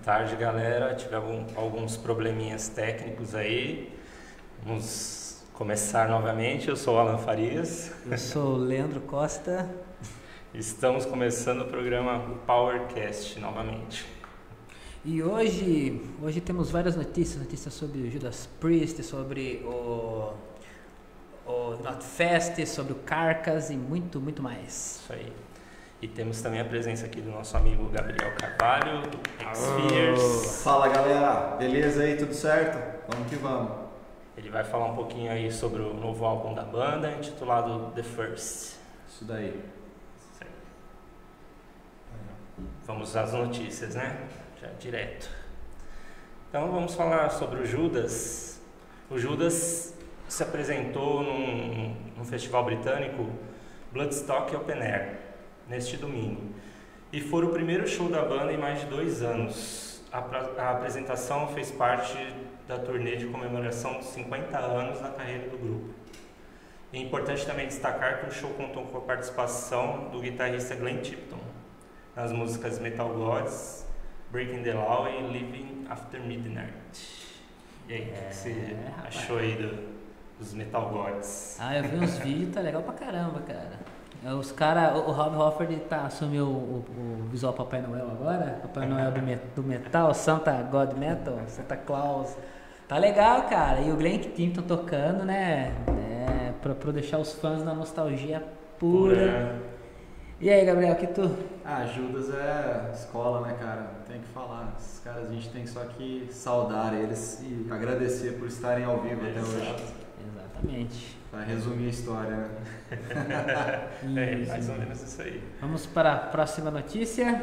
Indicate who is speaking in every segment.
Speaker 1: tarde, galera. Tive alguns probleminhas técnicos aí. Vamos começar novamente. Eu sou o Alan Farias.
Speaker 2: Eu sou o Leandro Costa.
Speaker 1: Estamos começando o programa PowerCast novamente.
Speaker 2: E hoje temos várias notícias sobre o Judas Priest, sobre o Knotfest, sobre o Carcass e muito mais.
Speaker 1: Isso aí. E temos também a presença aqui do nosso amigo Gabriel Carvalho, do X-Fears.
Speaker 3: Fala, galera, beleza aí, tudo certo? Vamos que vamos.
Speaker 1: Ele vai falar um pouquinho aí sobre o novo álbum da banda, intitulado The First.
Speaker 3: Isso daí.
Speaker 1: Isso aí. Vamos às notícias, né? Já direto. Então vamos falar sobre o Judas. O Judas se apresentou num festival britânico, Bloodstock Open Air, neste domingo. E foi o primeiro show da banda em mais de 2 anos. A apresentação fez parte da turnê de comemoração dos 50 anos da carreira do grupo. É importante também destacar que o show contou com a participação do guitarrista Glenn Tipton nas músicas Metal Gods, Breaking the Law e Living After Midnight. E aí, o que você achou aí dos Metal Gods?
Speaker 2: Eu vi uns vídeos, tá legal pra caramba, cara. O Rob Halford assumiu o visual Papai Noel agora, Papai Noel do metal, Santa God Metal, Santa Claus. Tá legal, cara. E o Glenn Tipton tocando, né? Pra deixar os fãs na nostalgia pura. E aí, Gabriel, que tu...
Speaker 3: Judas é escola, né, cara? Tem que falar. Esses caras a gente tem só que saudar eles e agradecer por estarem ao vivo até hoje.
Speaker 2: Exatamente.
Speaker 3: Pra resumir a história, né?
Speaker 1: Mais ou menos isso aí.
Speaker 2: Vamos para a próxima notícia.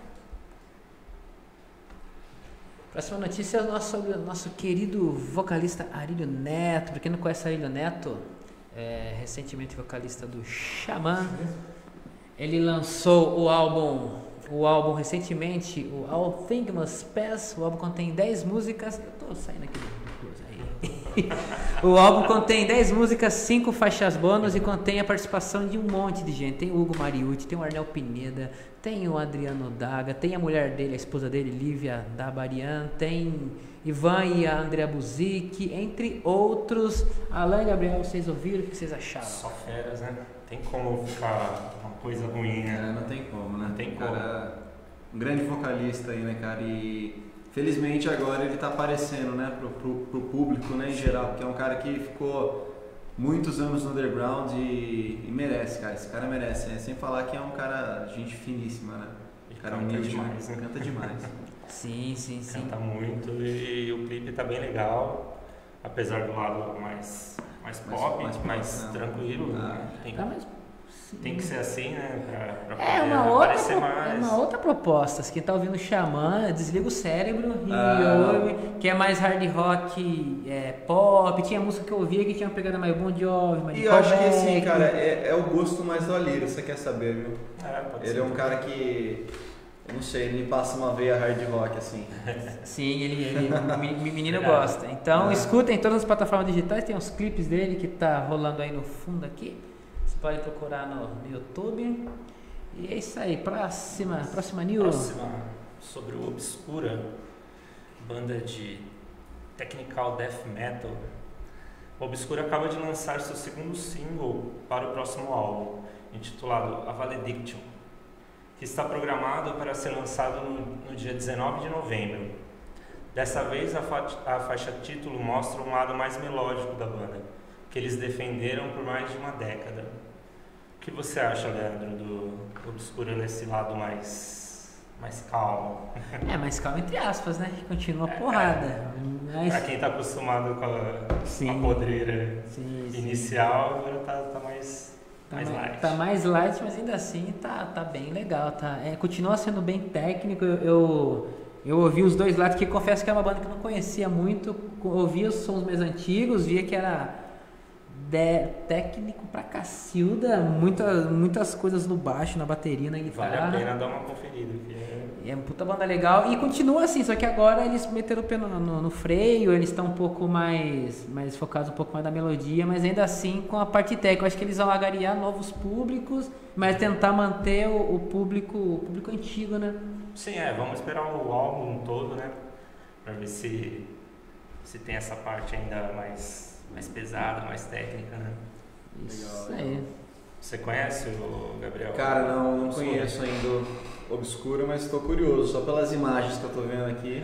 Speaker 2: Próxima notícia é sobre o nosso querido vocalista Arílio Neto. Pra quem não conhece Arílio Neto, recentemente vocalista do Xamã. Ele lançou o álbum recentemente, o All Things Must Pass. O álbum contém 10 músicas. Eu tô saindo aqui do curso aí. O álbum contém 10 músicas, 5 faixas bônus e contém a participação de um monte de gente. Tem o Hugo Mariucci, tem o Arnel Pineda, tem o Adriano Daga, tem a mulher dele, a esposa dele, Lívia Dabarian, tem Ivan e a Andrea Buzik, entre outros. Alan e Gabriel, vocês ouviram? O que vocês acharam?
Speaker 1: Só feras, né? Tem como ficar uma coisa ruim, né?
Speaker 3: Não tem como, né?
Speaker 1: Não tem como.
Speaker 3: Cara, um grande vocalista aí, né, cara? E felizmente agora ele tá aparecendo, né, pro público, né, em geral, porque é um cara que ficou muitos anos no underground e merece, cara. Esse cara merece, né? Sem falar que é um cara de gente finíssima, né? Cara humilde demais, né? Canta demais.
Speaker 2: Sim.
Speaker 1: Canta muito e o clipe tá bem legal, apesar do lado mais pop, mais tranquilo. Tem que ser assim, né? Pra poder aparecer mais.
Speaker 2: É uma outra proposta. Quem tá ouvindo Xamã, desliga o cérebro e ouve. Que é mais hard rock, pop. Tinha música que eu ouvia que tinha uma pegada mais Bon Jovi,
Speaker 3: E eu acho que assim, cara, é o gosto mais do Alírio, você quer saber, viu?
Speaker 1: Pode ser.
Speaker 3: Ele é um cara que, eu não sei, ele me passa uma veia hard rock, assim.
Speaker 2: Sim, o menino gosta. Então escutem em todas as plataformas digitais, tem os clipes dele que tá rolando aí no fundo aqui. Você pode procurar no YouTube. E é isso aí, próxima news.
Speaker 1: Sobre o Obscura, banda de technical death metal. O Obscura acaba de lançar seu segundo single para o próximo álbum, intitulado A Valediction, que está programado para ser lançado no dia 19 de novembro. Dessa vez, a faixa título mostra um lado mais melódico da banda, que eles defenderam por mais de uma década. O que você acha, Leandro, do Obscura nesse lado mais calmo?
Speaker 2: Mais calmo entre aspas, né? Continua porrada. Mas...
Speaker 1: Pra quem tá acostumado com a podreira inicial, agora tá mais light.
Speaker 2: Tá mais light, mas ainda assim tá bem legal. Continua sendo bem técnico. Eu ouvi os dois lados, que confesso que é uma banda que eu não conhecia muito. Ouvi os sons mais antigos, via que era técnico pra cacilda, muitas coisas no baixo, na bateria, na guitarra.
Speaker 1: Vale a pena dar uma conferida.
Speaker 2: É uma puta banda legal e continua assim, só que agora eles meteram o pé no freio, eles estão um pouco mais focados um pouco mais na melodia, mas ainda assim com a parte técnica. Eu acho que eles vão agariar novos públicos, mas tentar manter o público antigo, né?
Speaker 1: Sim, vamos esperar o álbum todo, né? Pra ver se tem essa parte ainda mais pesada, mais técnica, né?
Speaker 2: Isso
Speaker 3: Legal.
Speaker 2: aí.
Speaker 1: Você conhece o Gabriel?
Speaker 3: Cara, não conheço ainda Obscura, mas estou curioso, só pelas imagens que eu tô vendo aqui.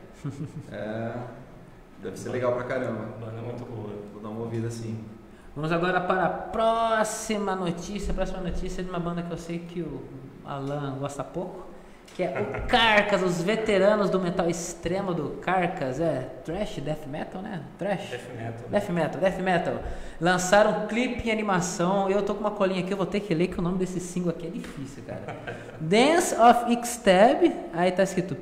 Speaker 3: Deve ser legal pra caramba.
Speaker 1: Banda muito boa.
Speaker 3: Vou dar uma ouvida assim.
Speaker 2: Vamos agora para a próxima notícia. A próxima notícia é de uma banda que eu sei que o Alan gosta pouco, que é o Carcass, os veteranos do metal extremo do Carcass. Thrash, Death Metal, né? Thrash? Death Metal. Lançaram um clipe em animação. Eu tô com uma colinha aqui, eu vou ter que ler que o nome desse single aqui é difícil, cara. Dance of Xtab, aí tá escrito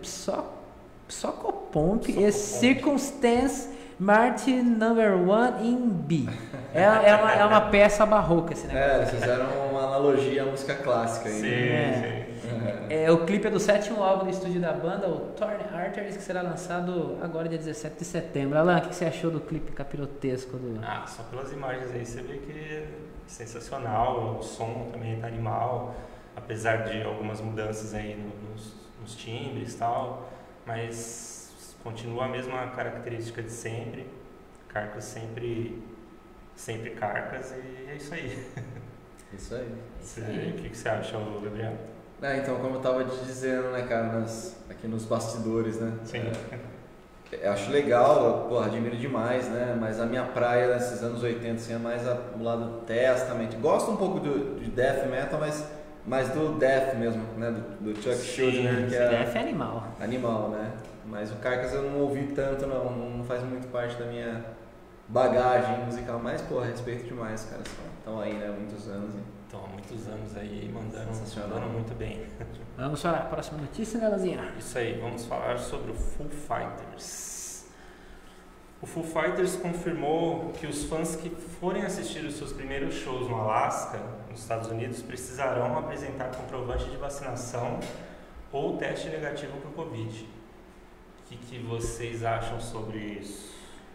Speaker 2: Psychopomp e Circumstance Martin Number 1 in B. É uma peça barroca esse negócio.
Speaker 3: Eles fizeram uma analogia à música clássica aí.
Speaker 1: Sim.
Speaker 2: O clipe é do 7º álbum do estúdio da banda, o Torn Arteries, que será lançado agora dia 17 de setembro. Alan, o que você achou do clipe capirotesco do...
Speaker 1: Só pelas imagens aí você vê que é sensacional, o som também tá animal, apesar de algumas mudanças aí nos timbres e tal, mas continua a mesma característica de sempre. Carcass sempre Carcass, e é isso aí.
Speaker 3: Isso aí.
Speaker 1: O que você acha, Gabriel?
Speaker 3: Então, como eu tava te dizendo, né, cara, aqui nos bastidores, né?
Speaker 1: Sim.
Speaker 3: Eu acho legal, admiro demais, né? Mas a minha praia nesses anos 80 assim, é mais o lado Testament. Gosto um pouco de Death Metal, mas do Death mesmo, né? Do Chuck Schuldiner, que é
Speaker 2: Death é animal.
Speaker 3: Animal, né? Mas o Carcass eu não ouvi tanto, não faz muito parte da minha bagagem musical, mas, respeito demais, cara. Estão aí, né, há muitos anos.
Speaker 1: Estão há muitos anos aí mandando muito bem.
Speaker 2: Vamos para a próxima notícia, né, Lazinha?
Speaker 1: Isso aí, vamos falar sobre o Foo Fighters. O Foo Fighters confirmou que os fãs que forem assistir os seus primeiros shows no Alasca, nos Estados Unidos, precisarão apresentar comprovante de vacinação ou teste negativo para o Covid. O que vocês acham sobre isso?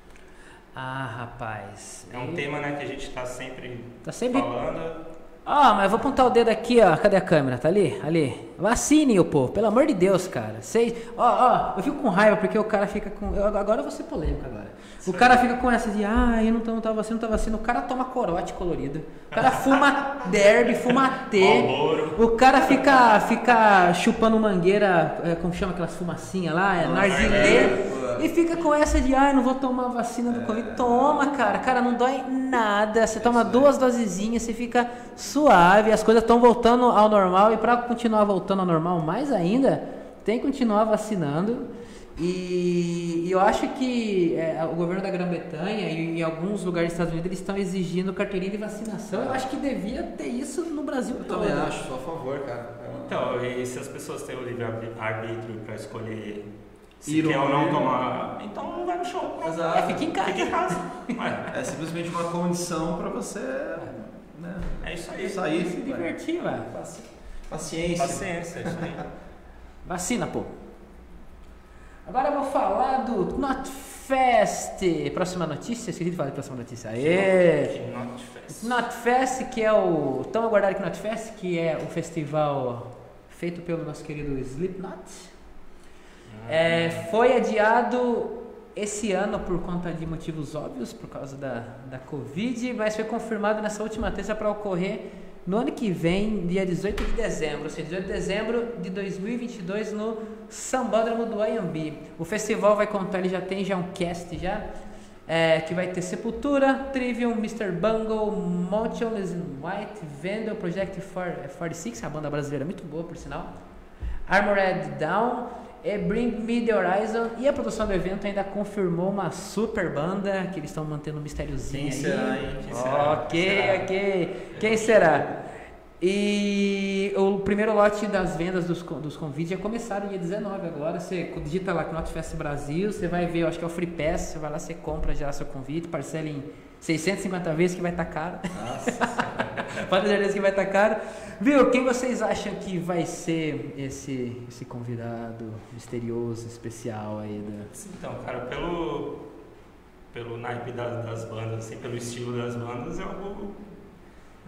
Speaker 2: Rapaz.
Speaker 1: É um tema, né, que a gente está sempre falando.
Speaker 2: Mas eu vou apontar o dedo aqui, ó. Cadê a câmera? Tá ali? Ali. Vacine o povo, pelo amor de Deus, cara. Eu fico com raiva porque o cara fica com... Agora eu vou ser polêmico agora. O cara fica com essa de, eu não tá vacina. O cara toma corote colorido. O cara fuma derby, fuma T. O cara fica chupando mangueira, como chama aquelas fumacinhas lá? Narguilé. E fica com essa de, não vou tomar a vacina do Covid. Toma, cara. Cara, não dói nada. Você toma 2 dosezinhas, você fica suave. As coisas estão voltando ao normal. E para continuar voltando ao normal mais ainda, tem que continuar vacinando. E eu acho que o governo da Grã-Bretanha e em alguns lugares dos Estados Unidos eles estão exigindo carteirinha de vacinação. Eu acho que devia ter isso no Brasil todo.
Speaker 3: Eu também acho, sou a favor, cara.
Speaker 1: Então, e se as pessoas têm o livre-arbítrio para escolher se quer ou não tomar, então não vai no show.
Speaker 3: Exato.
Speaker 2: Fica em casa.
Speaker 1: Fica em casa.
Speaker 3: É simplesmente uma condição para você, né?
Speaker 1: É isso aí.
Speaker 3: Sair,
Speaker 2: Se divertir, velho.
Speaker 3: Paciência.
Speaker 1: É isso aí.
Speaker 2: Vacina, pô. Agora eu vou falar do Knotfest. Próxima notícia? Esqueci de falar de próxima notícia. Aê! Knotfest, que é o tão aguardado Knotfest, que é o festival feito pelo nosso querido Slipknot. Foi adiado esse ano por conta de motivos óbvios, por causa da Covid, mas foi confirmado nessa última terça para ocorrer no ano que vem, dia 18 de dezembro, ou seja, 18 de dezembro de 2022, no Sambódromo do Anhembi. O festival vai contar, ele já tem um cast que vai ter Sepultura, Trivium, Mr. Bungle, Motionless in White, Vandal, Project 46, a banda brasileira muito boa, por sinal, Armored Down, e Bring Me The Horizon. E a produção do evento ainda confirmou uma super banda que eles estão mantendo um mistériozinho aí. Quem será? E o primeiro lote das vendas dos convites já começaram dia 19 agora. Você digita lá Knotfest Brasil, você vai ver, eu acho que é o Free Pass, você vai lá, você compra já seu convite, parcela em 650 vezes que vai estar caro. Nossa. Pode ter certeza que vai estar caro. Viu, quem vocês acham que vai ser esse convidado misterioso, especial aí?
Speaker 1: Então, cara, pelo naipe das bandas, assim, pelo estilo das bandas,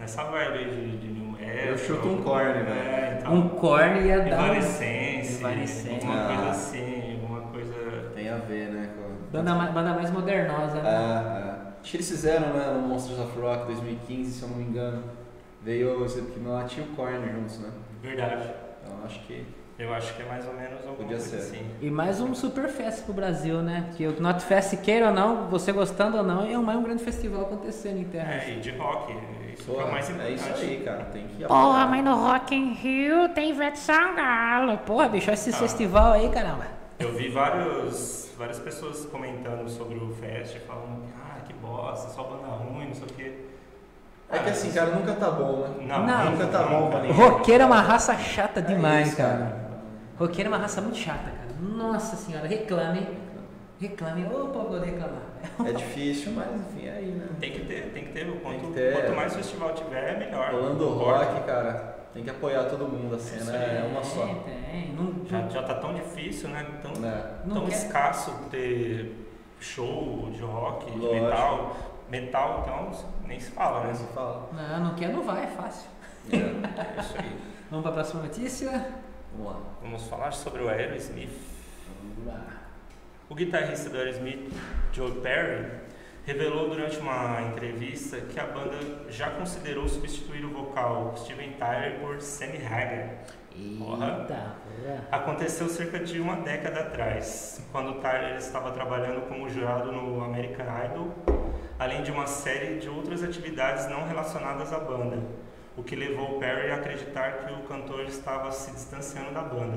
Speaker 1: nessa vibe de New Metal.
Speaker 3: Eu chuto um Korn, velho.
Speaker 1: Então,
Speaker 2: Um Korn ia dar.
Speaker 1: Evanescence, alguma coisa assim, alguma coisa...
Speaker 3: Tem a ver, né?
Speaker 2: Banda mais modernosa, né?
Speaker 3: Acho que eles fizeram, né, no Monsters of Rock 2015, se eu não me engano. Veio o Slipknot e o Korn juntos, né?
Speaker 1: Verdade.
Speaker 3: Então
Speaker 1: Eu acho que é mais ou menos alguma
Speaker 3: Podia
Speaker 1: coisa
Speaker 3: ser.
Speaker 1: assim.
Speaker 2: E mais um Superfest pro Brasil, né? Que o Knot Fest, queira ou não, você gostando ou não, é mais um grande festival acontecendo em terra.
Speaker 1: E de rock, isso
Speaker 3: Pô,
Speaker 1: que é o mais importante.
Speaker 3: é isso aí, cara. Tem que
Speaker 2: Porra,
Speaker 3: apoiar.
Speaker 2: mas no Rock in Rio tem Ivete Sangalo. Porra, bicho, olha esse festival aí, caramba.
Speaker 1: Eu vi várias pessoas comentando sobre o fest, falando que bosta, só banda ruim, não sei o quê.
Speaker 3: É que assim, cara, nunca tá bom, né?
Speaker 2: Não.
Speaker 3: Nunca tá bom pra ninguém.
Speaker 2: Roqueiro é uma raça chata demais,
Speaker 3: isso,
Speaker 2: cara. Roqueiro é uma raça muito chata, cara. Nossa senhora, reclame. Ô, povo de reclamar.
Speaker 3: É difícil, mas enfim, é aí, né?
Speaker 1: Tem que ter.
Speaker 3: ter.
Speaker 1: Quanto mais festival tiver, melhor.
Speaker 3: Rolando rock, cara, tem que apoiar todo mundo, a cena é uma só.
Speaker 2: Tem.
Speaker 1: Já tá tão difícil, né? Tão
Speaker 2: Não quer.
Speaker 1: escasso ter show de rock, de
Speaker 3: Lógico.
Speaker 1: metal. Metal, então, nem se fala, né?
Speaker 3: Não se fala.
Speaker 2: Não quer, não vai, é fácil.
Speaker 3: É.
Speaker 1: É isso aí.
Speaker 2: Vamos pra próxima notícia?
Speaker 3: Vamos lá.
Speaker 1: Vamos falar sobre o Aerosmith.
Speaker 2: Vamos lá.
Speaker 1: O guitarrista do Aerosmith, Joe Perry, revelou durante uma entrevista que a banda já considerou substituir o vocal Steven Tyler por Sammy Hagar.
Speaker 2: Eita,
Speaker 1: Aconteceu cerca de uma década atrás, quando Tyler estava trabalhando como jurado no American Idol, além de uma série de outras atividades não relacionadas à banda, o que levou Perry a acreditar que o cantor estava se distanciando da banda.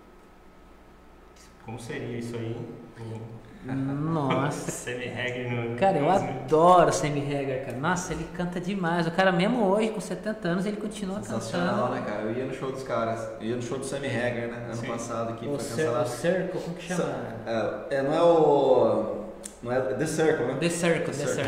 Speaker 1: Como seria isso aí?
Speaker 2: Nossa.
Speaker 1: Sammy Hagar no...
Speaker 2: Cara, eu adoro o Sammy Hagar, cara. Nossa, ele canta demais. O cara, mesmo hoje, com 70 anos, ele continua
Speaker 3: Sensacional,
Speaker 2: cantando.
Speaker 3: né, cara? Eu ia no show dos caras. Eu ia no show do Sammy Hagar, né? Ano
Speaker 1: Sim.
Speaker 3: passado, que
Speaker 2: O
Speaker 3: foi cancelado.
Speaker 2: Circle, como que chama?
Speaker 3: Não é o... Não é The Circle, né?
Speaker 2: The Circle.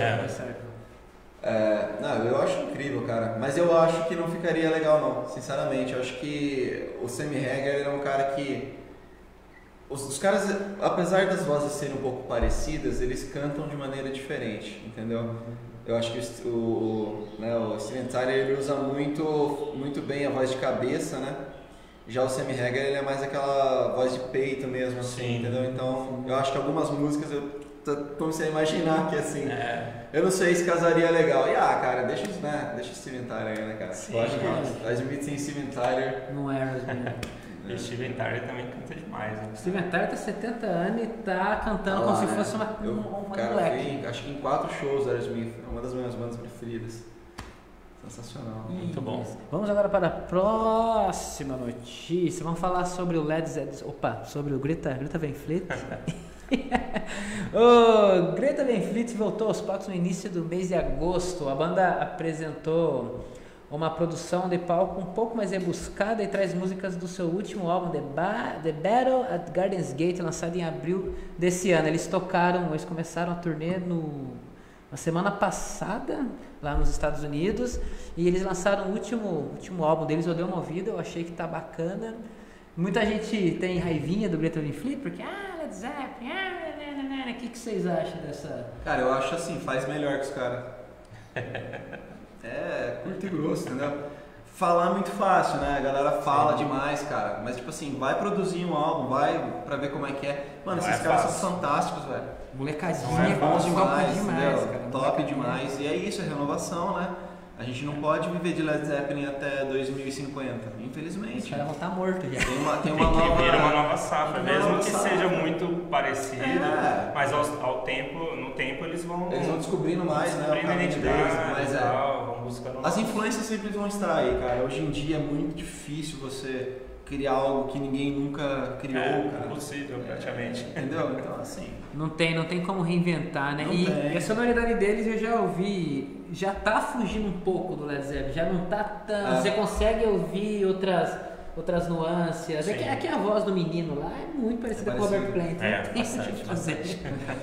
Speaker 3: Não, eu acho incrível, cara. Mas eu acho que não ficaria legal, não. Sinceramente, eu acho que o Sammy Hagar é um cara que... Os caras, apesar das vozes serem um pouco parecidas, eles cantam de maneira diferente, entendeu? Eu acho que o Steven Tyler ele usa muito bem a voz de cabeça, né? Já o Sammy Hagar ele é mais aquela voz de peito mesmo, assim,
Speaker 1: Sim.
Speaker 3: entendeu? Então, eu acho que algumas músicas eu comecei a imaginar que assim, eu não sei se casaria legal. E cara, deixa o Steven Tyler aí, né, cara?
Speaker 1: Sim,
Speaker 3: eu acho que Aerosmith sem Steven Tyler.
Speaker 2: Não é Aerosmith.
Speaker 1: E Steven Tyler também canta demais, né?
Speaker 2: Steven Tyler tá 70 anos e tá cantando como se fosse uma
Speaker 3: cara,
Speaker 2: moleque.
Speaker 3: acho que em 4 shows da Aerosmith, é uma das minhas bandas preferidas. Sensacional.
Speaker 1: Muito bom.
Speaker 2: Vamos agora para a próxima notícia. Vamos falar sobre o Led Zeppelin. Opa, sobre o Greta Van Fleet. O Greta Van Fleet voltou aos palcos no início do mês de agosto. A banda apresentou uma produção de palco um pouco mais rebuscada e traz músicas do seu último álbum, The Battle at Gardens Gate, lançado em abril desse ano. Eles começaram a turnê na semana passada, lá nos Estados Unidos, e eles lançaram o último álbum deles. Eu dei uma ouvida, eu achei que tá bacana. Muita gente tem raivinha do Greta Van Fleet, porque Led Zeppelin, o que vocês acham dessa...
Speaker 3: Cara, eu acho assim, faz melhor que os caras. Curto e grosso, entendeu? Falar é muito fácil, né? A galera fala demais, cara. Mas tipo assim, vai produzir um álbum, vai pra ver como é que é. Mano, esses caras são fantásticos, velho.
Speaker 2: Molecadinha,
Speaker 3: Bons demais,
Speaker 2: demais,
Speaker 3: entendeu?
Speaker 2: cara.
Speaker 3: Top demais. E é isso, é renovação, né? A gente não pode viver de Led Zeppelin até 2050,
Speaker 2: Os
Speaker 3: infelizmente.
Speaker 2: caras vão estar mortos já.
Speaker 3: Tem uma
Speaker 1: Tem que
Speaker 3: nova...
Speaker 1: vir uma nova safra,
Speaker 3: uma
Speaker 1: mesmo
Speaker 3: nova
Speaker 1: que
Speaker 3: safra.
Speaker 1: seja muito parecido, mas no tempo eles vão
Speaker 3: descobrindo mais, né? O
Speaker 1: descobrindo a
Speaker 3: caminho
Speaker 1: identidade
Speaker 3: deles, mas
Speaker 1: e tal, vão buscando
Speaker 3: as influências sempre vão estar aí, cara. Hoje em dia é muito difícil você criar algo que ninguém nunca criou, cara.
Speaker 1: impossível praticamente.
Speaker 3: Entendeu? Então, assim...
Speaker 2: Não tem como reinventar, né?
Speaker 3: Não
Speaker 2: E
Speaker 3: tem.
Speaker 2: a sonoridade deles eu já ouvi, já tá fugindo um pouco do Led Zeppelin, já não tá tão... Você consegue ouvir outras nuances.
Speaker 1: Sim.
Speaker 2: É que a voz do menino lá é muito parecida com o Robert Plant.
Speaker 1: Bastante.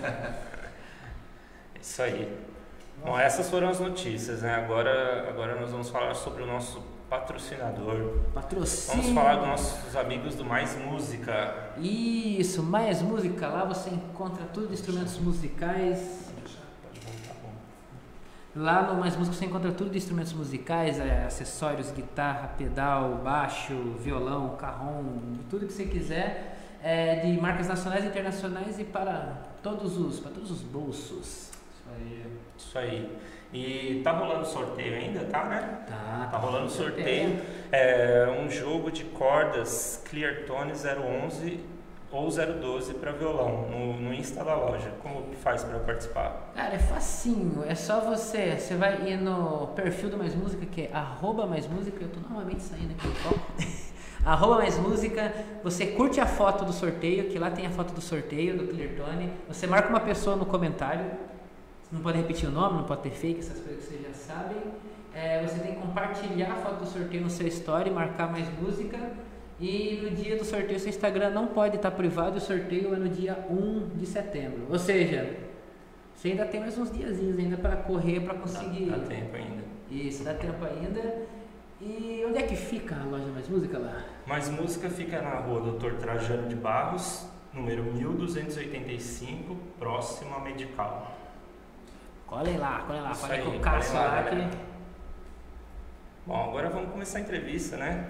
Speaker 1: Isso aí. Bom, essas foram as notícias, né? Agora nós vamos falar sobre o nosso patrocinador.
Speaker 2: Patrocínio.
Speaker 1: Vamos falar dos nossos amigos do Mais Música.
Speaker 2: Isso, Mais Música. Lá você encontra tudo de instrumentos musicais. Lá no Mais Música você encontra tudo de instrumentos musicais, acessórios, guitarra, pedal, baixo, violão, carrom, tudo que você quiser, de marcas nacionais e internacionais e para todos os bolsos.
Speaker 1: Isso aí. E tá rolando sorteio ainda, tá, né?
Speaker 2: Tá
Speaker 1: rolando sorteio. É um jogo de cordas Cleartone 011 ou 012 para violão no Insta da loja. Como que faz para participar?
Speaker 2: Cara, é facinho, é só você vai ir no perfil do Mais Música, que é @maismusica, eu tô novamente saindo aqui do foco. @maismusica, você curte a foto do sorteio, que lá tem a foto do sorteio do Cleartone, você marca uma pessoa no comentário, não pode repetir o nome, não pode ter fake, essas coisas que vocês já sabem. Você tem que compartilhar a foto do sorteio no seu story, marcar Mais Música. E no dia do sorteio, seu Instagram não pode estar privado e o sorteio é no dia 1 de setembro. Ou seja, você ainda tem mais uns diazinhos ainda para correr, para conseguir.
Speaker 1: Dá tempo ainda.
Speaker 2: Isso, dá tempo ainda. E onde é que fica a loja Mais Música lá?
Speaker 1: Mais Música fica na rua Dr. Trajano de Barros, número 1285, próximo a Medical.
Speaker 2: Colhem lá,
Speaker 1: Isso
Speaker 2: falei
Speaker 1: aí,
Speaker 2: com o Cássio
Speaker 1: colhem lá,
Speaker 2: lá
Speaker 1: galera.
Speaker 2: que...
Speaker 1: Bom, agora vamos começar a entrevista, né?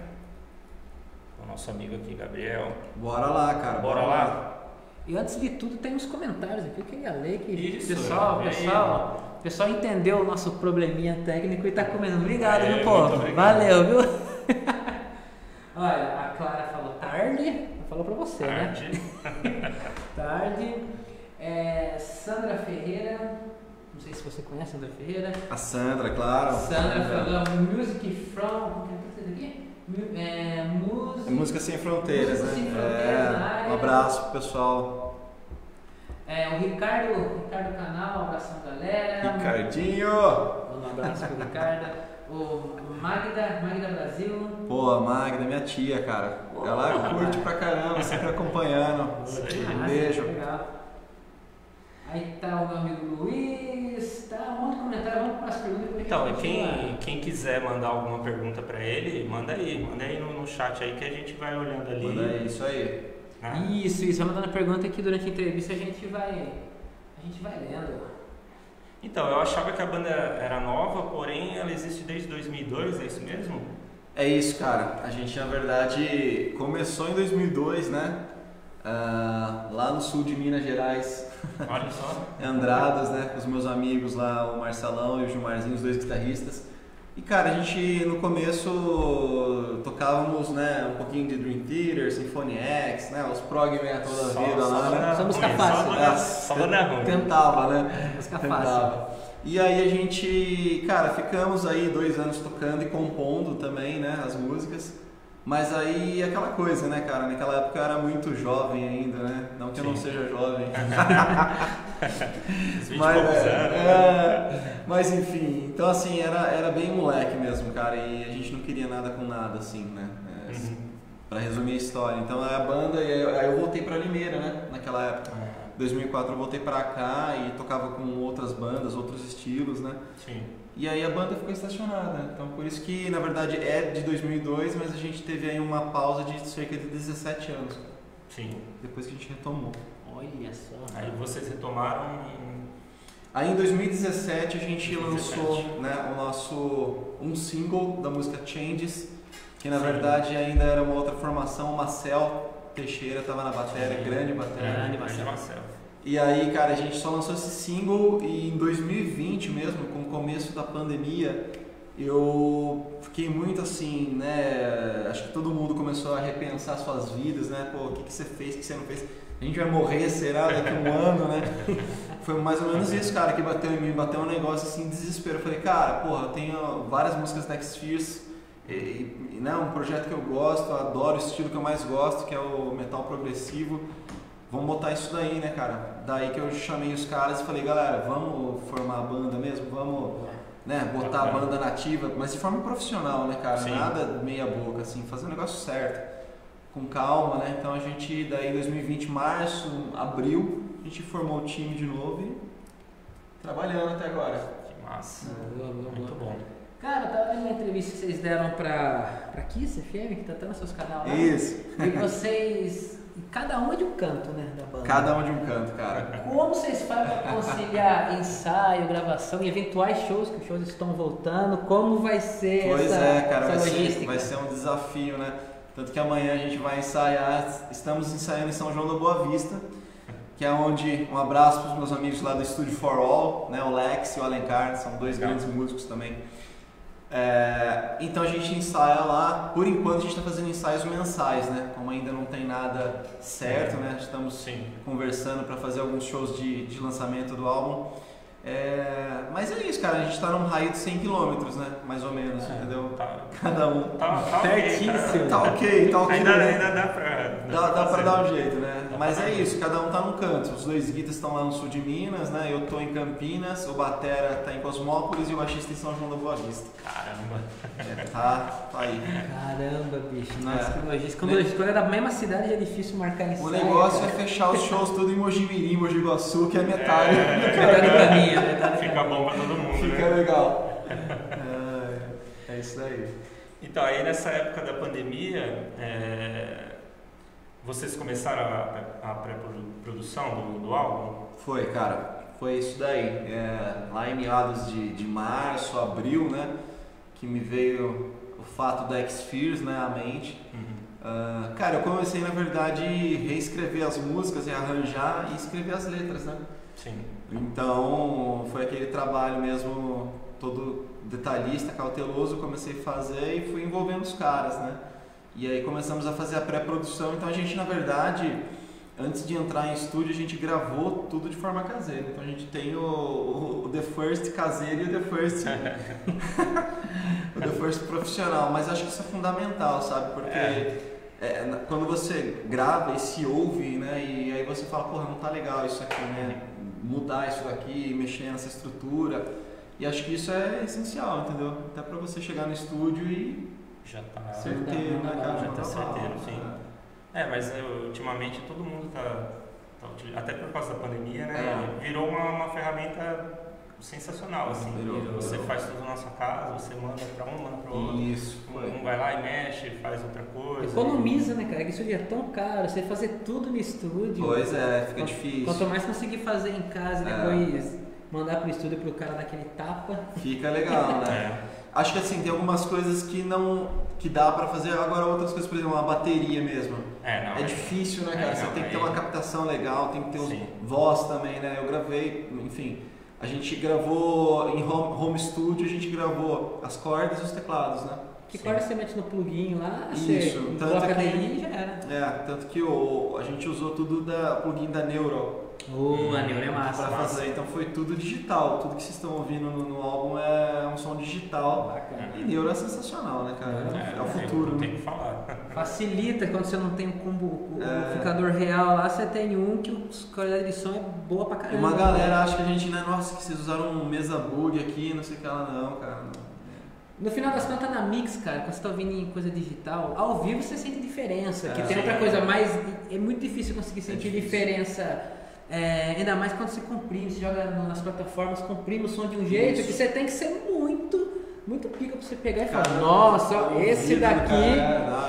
Speaker 1: O nosso amigo aqui, Gabriel.
Speaker 3: Bora lá, cara.
Speaker 1: Bora lá?
Speaker 2: E antes de tudo tem uns comentários aqui que eu queria ler, que
Speaker 1: Isso,
Speaker 2: o pessoal entendeu o nosso probleminha técnico e tá comendo. Obrigado, viu,
Speaker 1: muito
Speaker 2: povo?
Speaker 1: obrigado.
Speaker 2: Valeu, viu? Olha, a Clara falou tarde, falou pra você,
Speaker 1: Tarde.
Speaker 2: né? Tarde. Sandra Ferreira, não sei se você conhece a Sandra Ferreira.
Speaker 3: A Sandra, claro.
Speaker 2: Sandra falou Music From, o que é isso aqui?
Speaker 3: Música Sem Fronteiras,
Speaker 2: Música
Speaker 3: né?
Speaker 2: Sem Fronteiras na área.
Speaker 3: Um abraço pro pessoal.
Speaker 2: O Ricardo Canal, abração galera.
Speaker 3: Ricardinho!
Speaker 2: Um abraço pro Ricardo. O Magda Brasil.
Speaker 3: Pô, a Magda, minha tia, cara. Ela curte pra caramba, sempre acompanhando. Um beijo.
Speaker 2: Legal. Aí tá o meu amigo Luiz, tá um monte de comentário, vamos para as perguntas.
Speaker 1: Então, e quem quiser mandar alguma pergunta para ele, manda aí no chat aí que a gente vai olhando ali.
Speaker 3: Manda aí, isso aí.
Speaker 1: Né?
Speaker 2: Isso, vai mandando pergunta que durante a entrevista a gente vai lendo.
Speaker 1: Então, eu achava que a banda era nova, porém ela existe desde 2002, é isso mesmo?
Speaker 3: É isso, cara. A gente, na verdade, começou em 2002, né? Lá no sul de Minas Gerais.
Speaker 1: Olha só.
Speaker 3: Andradas, né? Com os meus amigos lá, o Marcelão e o Gilmarzinho, os dois guitarristas. E, cara, a gente, no começo, tocávamos, né, um pouquinho de Dream Theater, Symphony X, né? Os prog metal da vida lá, né?
Speaker 2: Só música fácil.
Speaker 1: Só banda ruim.
Speaker 3: Tentava, né?
Speaker 2: Música fácil.
Speaker 3: E aí a gente, cara, ficamos aí 2 anos tocando e compondo também, né, as músicas. Mas aí aquela coisa, né, cara, naquela época eu era muito jovem ainda, né? Não que eu não seja jovem. Mas enfim, então assim, era bem moleque mesmo, cara, e a gente não queria nada com nada, assim, né? Pra resumir a história. Então a banda, aí eu voltei pra Limeira, né, naquela época. 2004 eu voltei pra cá e tocava com outras bandas, outros estilos, né?
Speaker 1: Sim.
Speaker 3: E aí a banda ficou estacionada, então por isso que na verdade é de 2002, mas a gente teve aí uma pausa de cerca de 17 anos.
Speaker 1: Sim.
Speaker 3: Depois que a gente retomou.
Speaker 2: Olha só.
Speaker 1: Aí vocês retomaram
Speaker 3: Aí em 2017 a gente lançou, né, um single da música Changes, que na verdade ainda era uma outra formação, o Marcel Teixeira estava na bateria, grande bateria.
Speaker 1: Marcel.
Speaker 3: E aí, cara, a gente só lançou esse single e em 2020 mesmo, com o começo da pandemia, eu fiquei muito assim, né? Acho que todo mundo começou a repensar suas vidas, né? Pô, o que você fez, o que você não fez? A gente vai morrer, será, daqui a um ano, né? Foi mais ou menos isso, cara, que bateu em mim, bateu um negócio assim, desespero. Eu falei, cara, porra, eu tenho várias músicas Next Fears, né? Um projeto que eu gosto, eu adoro o estilo que eu mais gosto, que é o metal progressivo. Vamos botar isso daí, né, cara? Daí que eu chamei os caras e falei, galera, vamos formar a banda mesmo? Vamos, né, botar a banda nativa, mas de forma profissional, né, cara? Sim. Nada meia boca, assim, fazer o negócio certo, com calma, né? Então a gente, daí em 2020, março, abril, a gente formou o time de novo e trabalhando até agora.
Speaker 1: Que massa. Muito bom.
Speaker 2: Cara, eu tava vendo uma entrevista que vocês deram pra Kiss FM, que tá até nos seus canais lá.
Speaker 3: Isso.
Speaker 2: E vocês E cada um é de um canto, né, da banda.
Speaker 3: Cada um de um canto, cara.
Speaker 2: Como vocês fazem para conciliar ensaio, gravação e eventuais shows, que os shows estão voltando? Como vai ser
Speaker 3: Pois
Speaker 2: essa,
Speaker 3: é, cara,
Speaker 2: essa
Speaker 3: vai
Speaker 2: logística?
Speaker 3: vai ser um desafio, né? Tanto que amanhã a gente vai ensaiar, estamos ensaiando em São João da Boa Vista, que é onde, um abraço para os meus amigos lá do Studio For All, né? O Lex e o Alencar, são dois grandes músicos também. Então a gente ensaia lá, por enquanto a gente está fazendo ensaios mensais, né? Como ainda não tem nada certo, né? Estamos conversando para fazer alguns shows de lançamento do álbum. Mas é isso, cara, a gente tá num raio de 100 km, né? Mais ou menos, entendeu? Cada um.
Speaker 1: Tá
Speaker 2: Pertíssimo.
Speaker 3: Tá ok.
Speaker 1: Ainda dá pra...
Speaker 3: Dá pra dar um jeito, né? Mas é isso, cada um tá num canto. Os dois guitas estão lá no sul de Minas, né? Eu tô em Campinas, o batera tá em Cosmópolis e o baixista em São João da Boa Vista.
Speaker 1: Caramba!
Speaker 3: Tá aí.
Speaker 2: Caramba, bicho. Nossa, que logística. Quando é da mesma cidade é difícil marcar ensaio.
Speaker 3: O negócio é fechar os shows tudo em Mojimirim, Mogi Guaçu, que é metade.
Speaker 2: Metade do caminho, metade
Speaker 1: Fica bom pra todo mundo,
Speaker 3: Fica
Speaker 1: né?
Speaker 3: legal. É isso aí.
Speaker 1: Então, aí nessa época da pandemia, vocês começaram a pré-produção do álbum?
Speaker 3: Foi, cara. Foi isso daí. Lá em meados de março, abril, né? Que me veio o fato da X-Fears, né? À mente. Cara, eu comecei, na verdade, a reescrever as músicas, arranjar e escrever as letras, né?
Speaker 1: Sim.
Speaker 3: Então, foi aquele trabalho mesmo, todo detalhista, cauteloso, comecei a fazer e fui envolvendo os caras, né? E aí começamos a fazer a pré-produção, então a gente, na verdade, antes de entrar em estúdio, a gente gravou tudo de forma caseira. Então a gente tem o The First caseiro e o The First o The First profissional, mas acho que isso é fundamental, sabe? Porque quando você grava e se ouve, né? E aí você fala, porra, não tá legal isso aqui, né? Mudar isso daqui, mexer nessa estrutura. E acho que isso é essencial, entendeu? Até pra você chegar no estúdio e
Speaker 1: já tá
Speaker 3: certeiro, né, cara?
Speaker 1: Já tá certeiro, sim. Mas ultimamente todo mundo tá até por causa da pandemia, né? Virou uma ferramenta sensacional, assim. Você faz tudo na sua casa, você manda pra um, manda pro outro.
Speaker 3: Isso.
Speaker 1: Um vai lá e mexe, faz outra coisa.
Speaker 2: Economiza, né, cara? Que isso é tão caro, você fazer tudo no estúdio.
Speaker 3: Pois é, fica difícil.
Speaker 2: Quanto mais conseguir fazer em casa e depois mandar pro estúdio pro cara dar aquele tapa.
Speaker 3: Fica legal, né? Acho que assim, tem algumas coisas que dá pra fazer, agora outras coisas, por exemplo, uma bateria mesmo. É difícil, né, cara? Você tem que ter uma captação legal, tem que ter voz também, né? Eu gravei, enfim, a gente gravou em home studio, a gente gravou as cordas e os teclados, né?
Speaker 2: Que corda você mete no pluguinho lá,
Speaker 3: isso,
Speaker 2: você coloca daí e já era.
Speaker 3: Tanto que a gente usou tudo da plugin da Neural.
Speaker 2: A Neural é massa.
Speaker 3: Pra fazer, então foi tudo digital, tudo que vocês estão ouvindo no álbum é um som digital.
Speaker 2: Bacana.
Speaker 3: E Neural é sensacional, né, cara? É o futuro, né?
Speaker 1: Tem que falar.
Speaker 2: Facilita quando você não tem um amplificador real lá, você tem um que a qualidade de som é boa pra caramba.
Speaker 3: E uma galera acha que a gente, né, nossa, que vocês usaram um mesa bug aqui, não sei o que lá, não, cara. Não.
Speaker 2: No final das contas, na mix, cara, quando você tá ouvindo em coisa digital, ao vivo você sente diferença. Que tem outra coisa, mas é muito difícil conseguir sentir diferença. Ainda mais quando você comprime, você joga nas plataformas, comprime o som de um jeito que você tem que ser muito pica pra você pegar e falar, nossa, esse daqui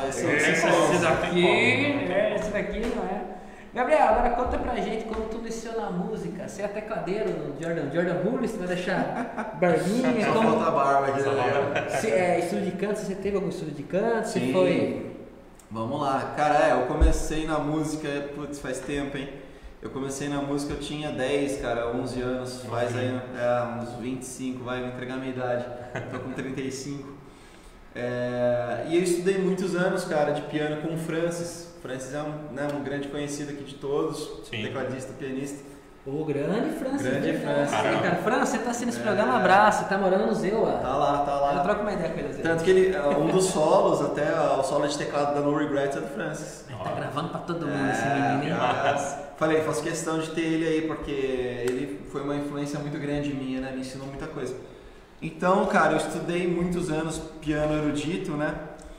Speaker 2: não é. Gabriel, agora conta pra gente como tu iniciou na música. Você é tecladeiro no Jordan Bullis, você vai deixar barbinha?
Speaker 3: Só falta a barba aqui, né?
Speaker 2: Estúdio de canto, você teve algum estúdio de canto?
Speaker 3: Sim.
Speaker 2: Foi?
Speaker 3: Vamos lá. Cara, eu comecei na música, putz, faz tempo, hein? Eu comecei na música, eu tinha 10, cara, 11 anos, faz aí uns 25, vai me entregar a minha idade. Tô com 35. E eu estudei muitos anos, cara, de piano com o Francis. O Francis é um grande conhecido aqui de todos, tecladista, pianista.
Speaker 2: O grande Francis.
Speaker 3: Grande Francis.
Speaker 2: Cara, Francis, você tá assistindo esse programa, um abraço, tá morando no Zewa.
Speaker 3: Tá lá.
Speaker 2: Eu troco uma ideia com ele, Zé.
Speaker 3: Tanto que ele, um dos solos, até o solo de teclado da No Regrets é do Francis.
Speaker 2: Ele tá gravando pra todo mundo esse menino, hein?
Speaker 3: Falei, faço questão de ter ele aí, porque ele foi uma influência muito grande minha, né? Me ensinou muita coisa. Então, cara, eu estudei muitos anos piano erudito, né?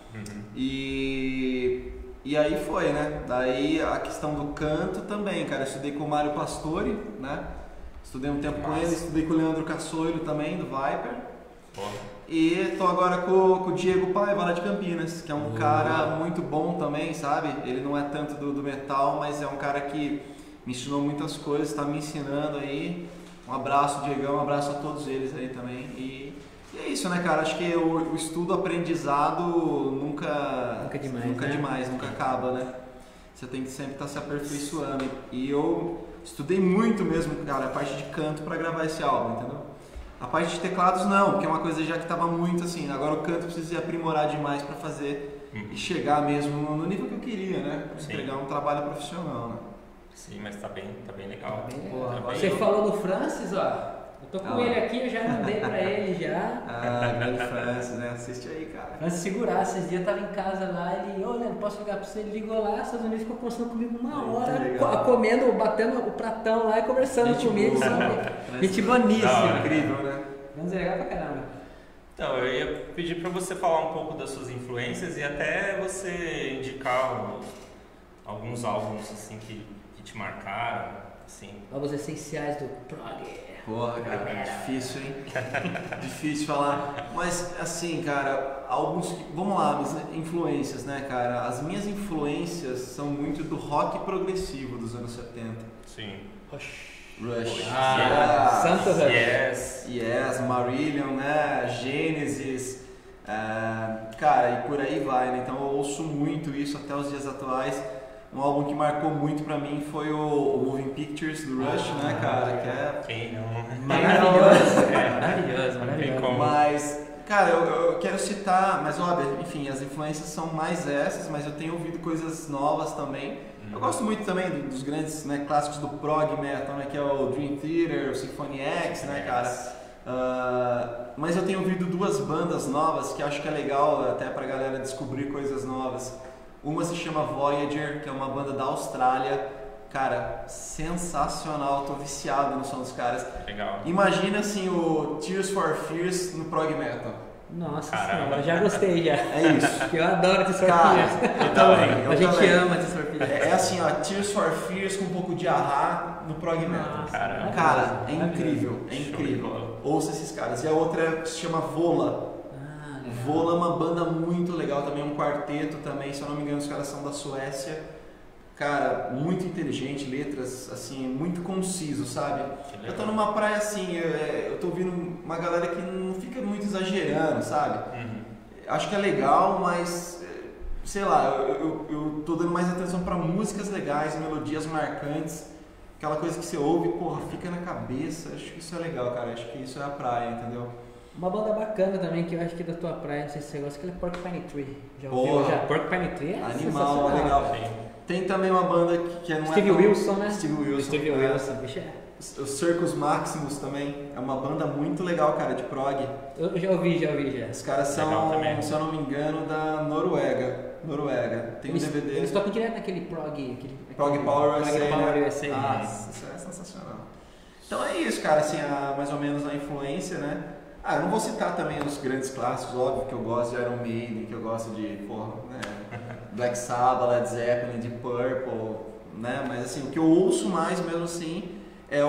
Speaker 3: E aí foi, né? Daí a questão do canto também, cara. Eu estudei com o Mário Pastore, né? Estudei um tempo com ele, estudei com o Leandro Cassoiro também, do Viper. E tô agora com o Diego Paiva lá de Campinas, que é um cara muito bom também, sabe? Ele não é tanto do metal, mas é um cara que me ensinou muitas coisas, tá me ensinando aí. Um abraço, Diegão, um abraço a todos eles aí também. E é isso, né, cara? Acho que o estudo, o aprendizado nunca acaba, né? Você tem que sempre estar se aperfeiçoando. E eu estudei muito mesmo, cara, a parte de canto para gravar esse álbum, entendeu? A parte de teclados não, porque é uma coisa já que estava muito assim. Agora o canto precisa aprimorar demais para fazer e chegar mesmo no nível que eu queria, né? Pra entregar um trabalho profissional, né?
Speaker 1: Sim, mas tá bem legal.
Speaker 2: Tá bem
Speaker 1: legal.
Speaker 2: Tá bem Você falou do Francis, ó. Eu tô com ele aqui, eu já mandei pra ele já.
Speaker 3: Grande Francis, né? Assiste aí, cara.
Speaker 2: Francis segurar, esses dias eu tava em casa lá, ele, olha, não posso ligar pra você, ele ligou lá, Estados Unidos ficou conversando comigo uma hora, comendo, batendo o pratão lá e conversando comigo, sabe? Gente boníssima.
Speaker 3: Incrível, né?
Speaker 2: Francis é legal pra caramba.
Speaker 1: Então, eu ia pedir pra você falar um pouco das suas influências e até você indicar alguns álbuns assim que te marcaram, assim.
Speaker 2: Álbuns essenciais do prog.
Speaker 3: Porra, cara, difícil, hein? Difícil falar. Mas, assim, cara, alguns... Vamos lá, influências, né, cara? As minhas influências são muito do rock progressivo dos anos 70.
Speaker 1: Sim.
Speaker 3: Rush.
Speaker 2: Santo Rush.
Speaker 3: Yes, Marillion, né? Genesis. Cara, e por aí vai, né? Então eu ouço muito isso até os dias atuais. Um álbum que marcou muito pra mim foi o Moving Pictures do Rush, né, cara? Que é...
Speaker 1: Quem não?
Speaker 2: Maravilhoso.
Speaker 3: Mas, cara, eu quero citar, mas óbvio, enfim, as influências são mais essas, mas eu tenho ouvido coisas novas também. Eu gosto muito também dos grandes, né, clássicos do prog metal, né, que é o Dream Theater, o Symphony X, né, cara? Mas eu tenho ouvido duas bandas novas que acho que é legal até pra galera descobrir coisas novas. Uma se chama Voyager, que é uma banda da Austrália. Cara, sensacional, tô viciado no som dos caras.
Speaker 1: Legal.
Speaker 3: Imagina assim o Tears for Fears no prog metal.
Speaker 2: Nossa senhora, já gostei já.
Speaker 3: É isso.
Speaker 2: Eu adoro Tears for
Speaker 3: Fears.
Speaker 2: Eu também. A gente ama Tears for Fears.
Speaker 3: É assim, ó, Tears for Fears com um pouco de ahá no prog metal.
Speaker 1: Caramba.
Speaker 3: Cara, é incrível, é incrível. Ouça esses caras. E a outra se chama Vola. Vola é uma banda muito legal também, um quarteto também, se eu não me engano os caras são da Suécia. Cara, muito inteligente, letras assim, muito conciso, sabe? Eu tô numa praia assim, eu tô ouvindo uma galera que não fica muito exagerando, sabe? Acho que é legal, mas sei lá, eu tô dando mais atenção pra músicas legais, melodias marcantes, aquela coisa que você ouve, porra, fica na cabeça. Acho que isso é legal, cara, acho que isso é a praia, entendeu?
Speaker 2: Uma banda bacana também, que eu acho que é da tua praia, não sei se você gosta, que é Porcupine Tree. Já ouviu? Já? Porcupine Tree é
Speaker 3: animal, legal. Tem também uma banda que não
Speaker 2: Steve Wilson, né?
Speaker 3: Steve Wilson.
Speaker 2: Steve Wilson, bicho.
Speaker 3: O Circus Maximus também é uma banda muito legal, cara, de prog.
Speaker 2: Eu já ouvi.
Speaker 3: Os caras são, se eu não me engano, da Noruega. Tem um DVD.
Speaker 2: Eles tocam direto naquele prog
Speaker 3: Power USA, né?
Speaker 2: USA.
Speaker 3: Nossa, isso é sensacional. Então é isso, cara, assim, mais ou menos a influência, né? Eu não vou citar também os grandes clássicos, óbvio que eu gosto de Iron Maiden, que eu gosto de, Black Sabbath, Led Zeppelin, Deep Purple, né? Mas assim, o que eu ouço mais mesmo assim é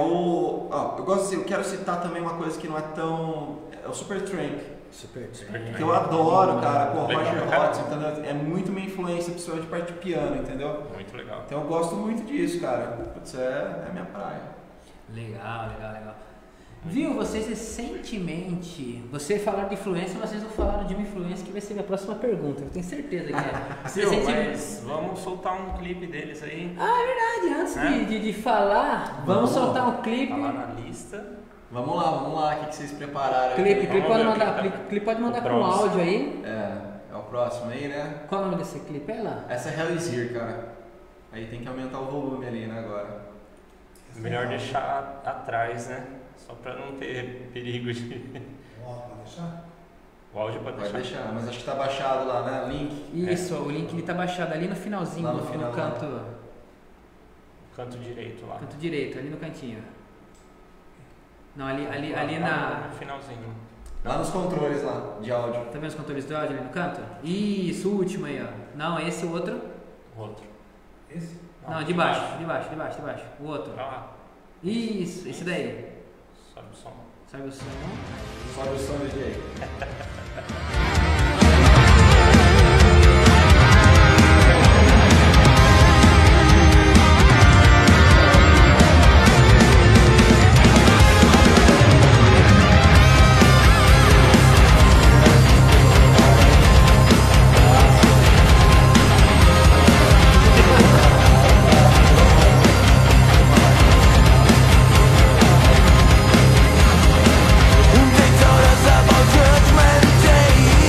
Speaker 3: eu quero citar também uma coisa que não é tão... É o Supertramp. Que eu adoro, cara, Roger Waters, entendeu? É muito minha influência, principalmente de parte de piano, entendeu?
Speaker 1: Muito legal.
Speaker 3: Então eu gosto muito disso, cara. Putz, é minha praia.
Speaker 2: Legal. Viu, vocês recentemente, vocês falaram de influência, mas vocês não falaram de uma influência que vai ser minha próxima pergunta, eu tenho certeza que é.
Speaker 1: Mas vamos soltar um clipe deles aí.
Speaker 2: É verdade, antes de falar, vamos soltar um clipe.
Speaker 1: Tá lá na lista.
Speaker 3: Vamos lá, o que vocês prepararam?
Speaker 2: Clipe pode mandar com áudio aí.
Speaker 3: É o próximo aí, né?
Speaker 2: Qual é o nome desse clipe? É lá.
Speaker 3: Essa é Hell Is Here, cara. Aí tem que aumentar o volume ali, né, agora.
Speaker 1: Melhor deixar atrás, né? Só pra não ter perigo de...
Speaker 4: Pode deixar?
Speaker 1: O áudio pode
Speaker 3: deixar, mas acho que tá baixado lá, né? Link.
Speaker 2: Isso, o link ele tá baixado ali no finalzinho,
Speaker 3: lá no final,
Speaker 2: canto.
Speaker 1: Canto direito lá.
Speaker 2: Canto direito, ali no cantinho. Não, ali na...
Speaker 1: No finalzinho.
Speaker 3: Lá nos controles lá, de áudio.
Speaker 2: Tá vendo os controles do áudio ali no canto? Isso, o último aí, ó. Não, esse o outro.
Speaker 1: O outro.
Speaker 4: Esse?
Speaker 2: Não, de baixo. O outro.
Speaker 1: Pra lá.
Speaker 2: Isso, esse daí.
Speaker 1: Sobe o som.
Speaker 2: Sobe o som.
Speaker 3: Sobe o som, DJ.
Speaker 5: They told us about Judgment Day.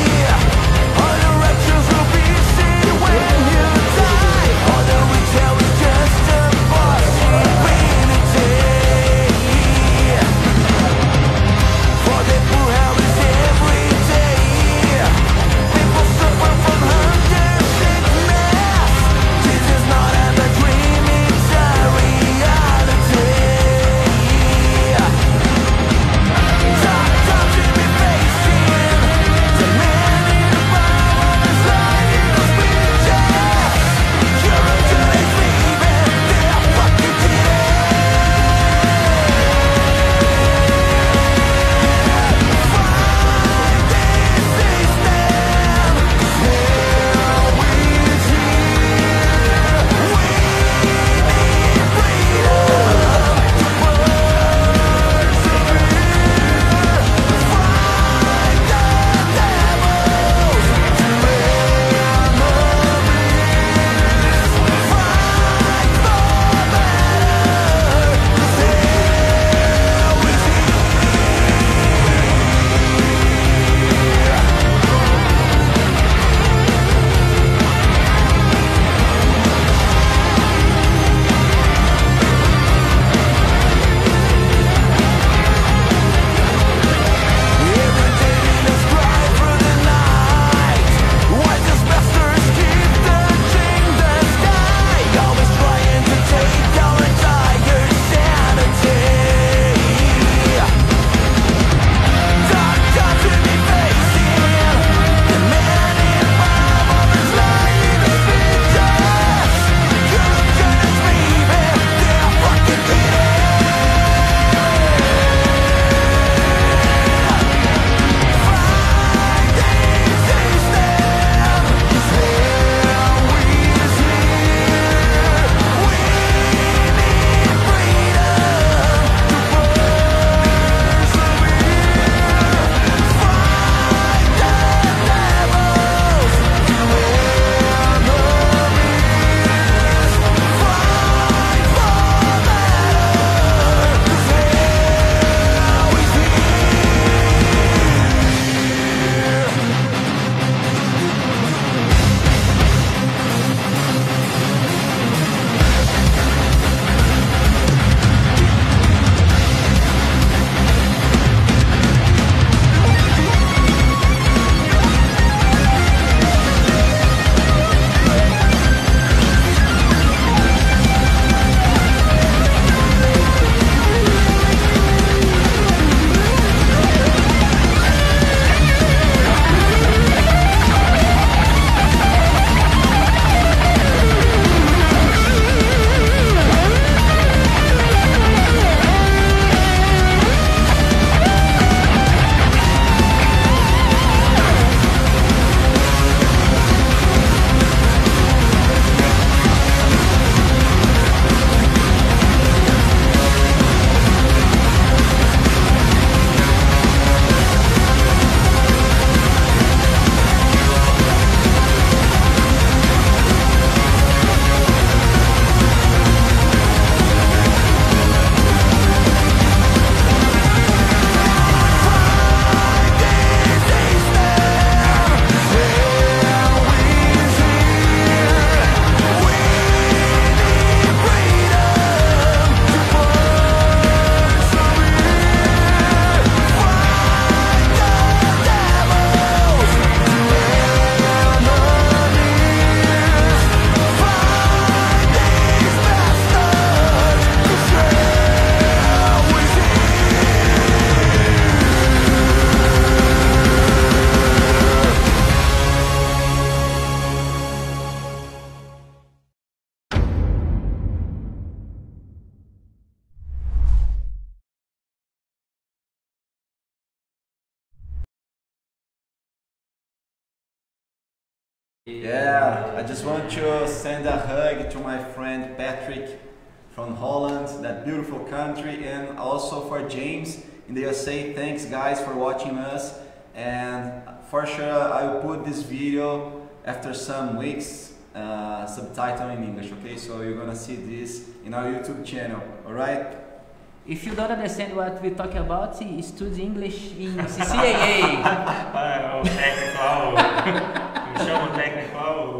Speaker 3: Yeah, I just want to send a hug to my friend Patrick from Holland, that beautiful country, and also for James in the USA. Thanks guys for watching us, and for sure I will put this video after some weeks subtitle in English, okay? So you're gonna see this in our YouTube channel, alright?
Speaker 2: If you don't understand what we talk about, study English in CCAA.
Speaker 1: O técnico, me chama o técnico,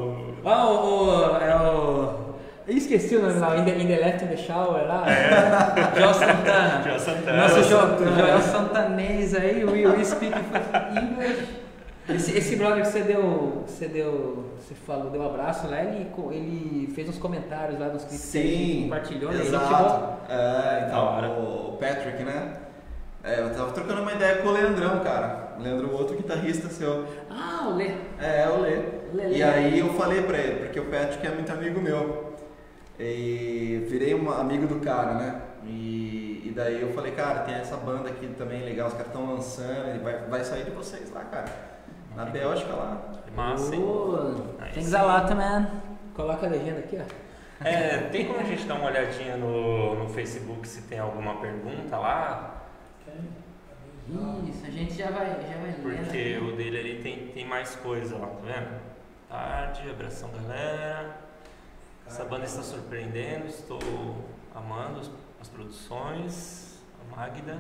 Speaker 2: Esqueci o nome lá, in the left in the shower lá. Joel Santana.
Speaker 1: Joel Santana.
Speaker 2: Nosso Joel Santanês aí, we speak English. Esse brother que você falou, deu um abraço lá, ele fez uns comentários lá nos clipes que a gente compartilhou.
Speaker 3: Exato. Então, o Patrick, né? Eu tava trocando uma ideia com o Leandrão, cara. O Leandro, outro guitarrista seu.
Speaker 2: Ah, o Lê.
Speaker 3: O Lê. E aí eu falei pra ele, porque o Patrick é muito amigo meu. E virei um amigo do cara, né? E daí eu falei, cara, tem essa banda aqui também legal, os caras estão lançando, ele vai sair de vocês lá, cara. Na Bélgica lá.
Speaker 1: Massa, hein?
Speaker 2: Thanks a lot, man. Coloca a legenda aqui, ó.
Speaker 1: Tem como a gente dar uma olhadinha no Facebook se tem alguma pergunta lá?
Speaker 2: Isso, a gente já vai
Speaker 1: Porque o dele ali tem mais coisa lá, tá vendo? Tarde, abração galera. Essa banda está surpreendendo, estou amando as produções. A Magda.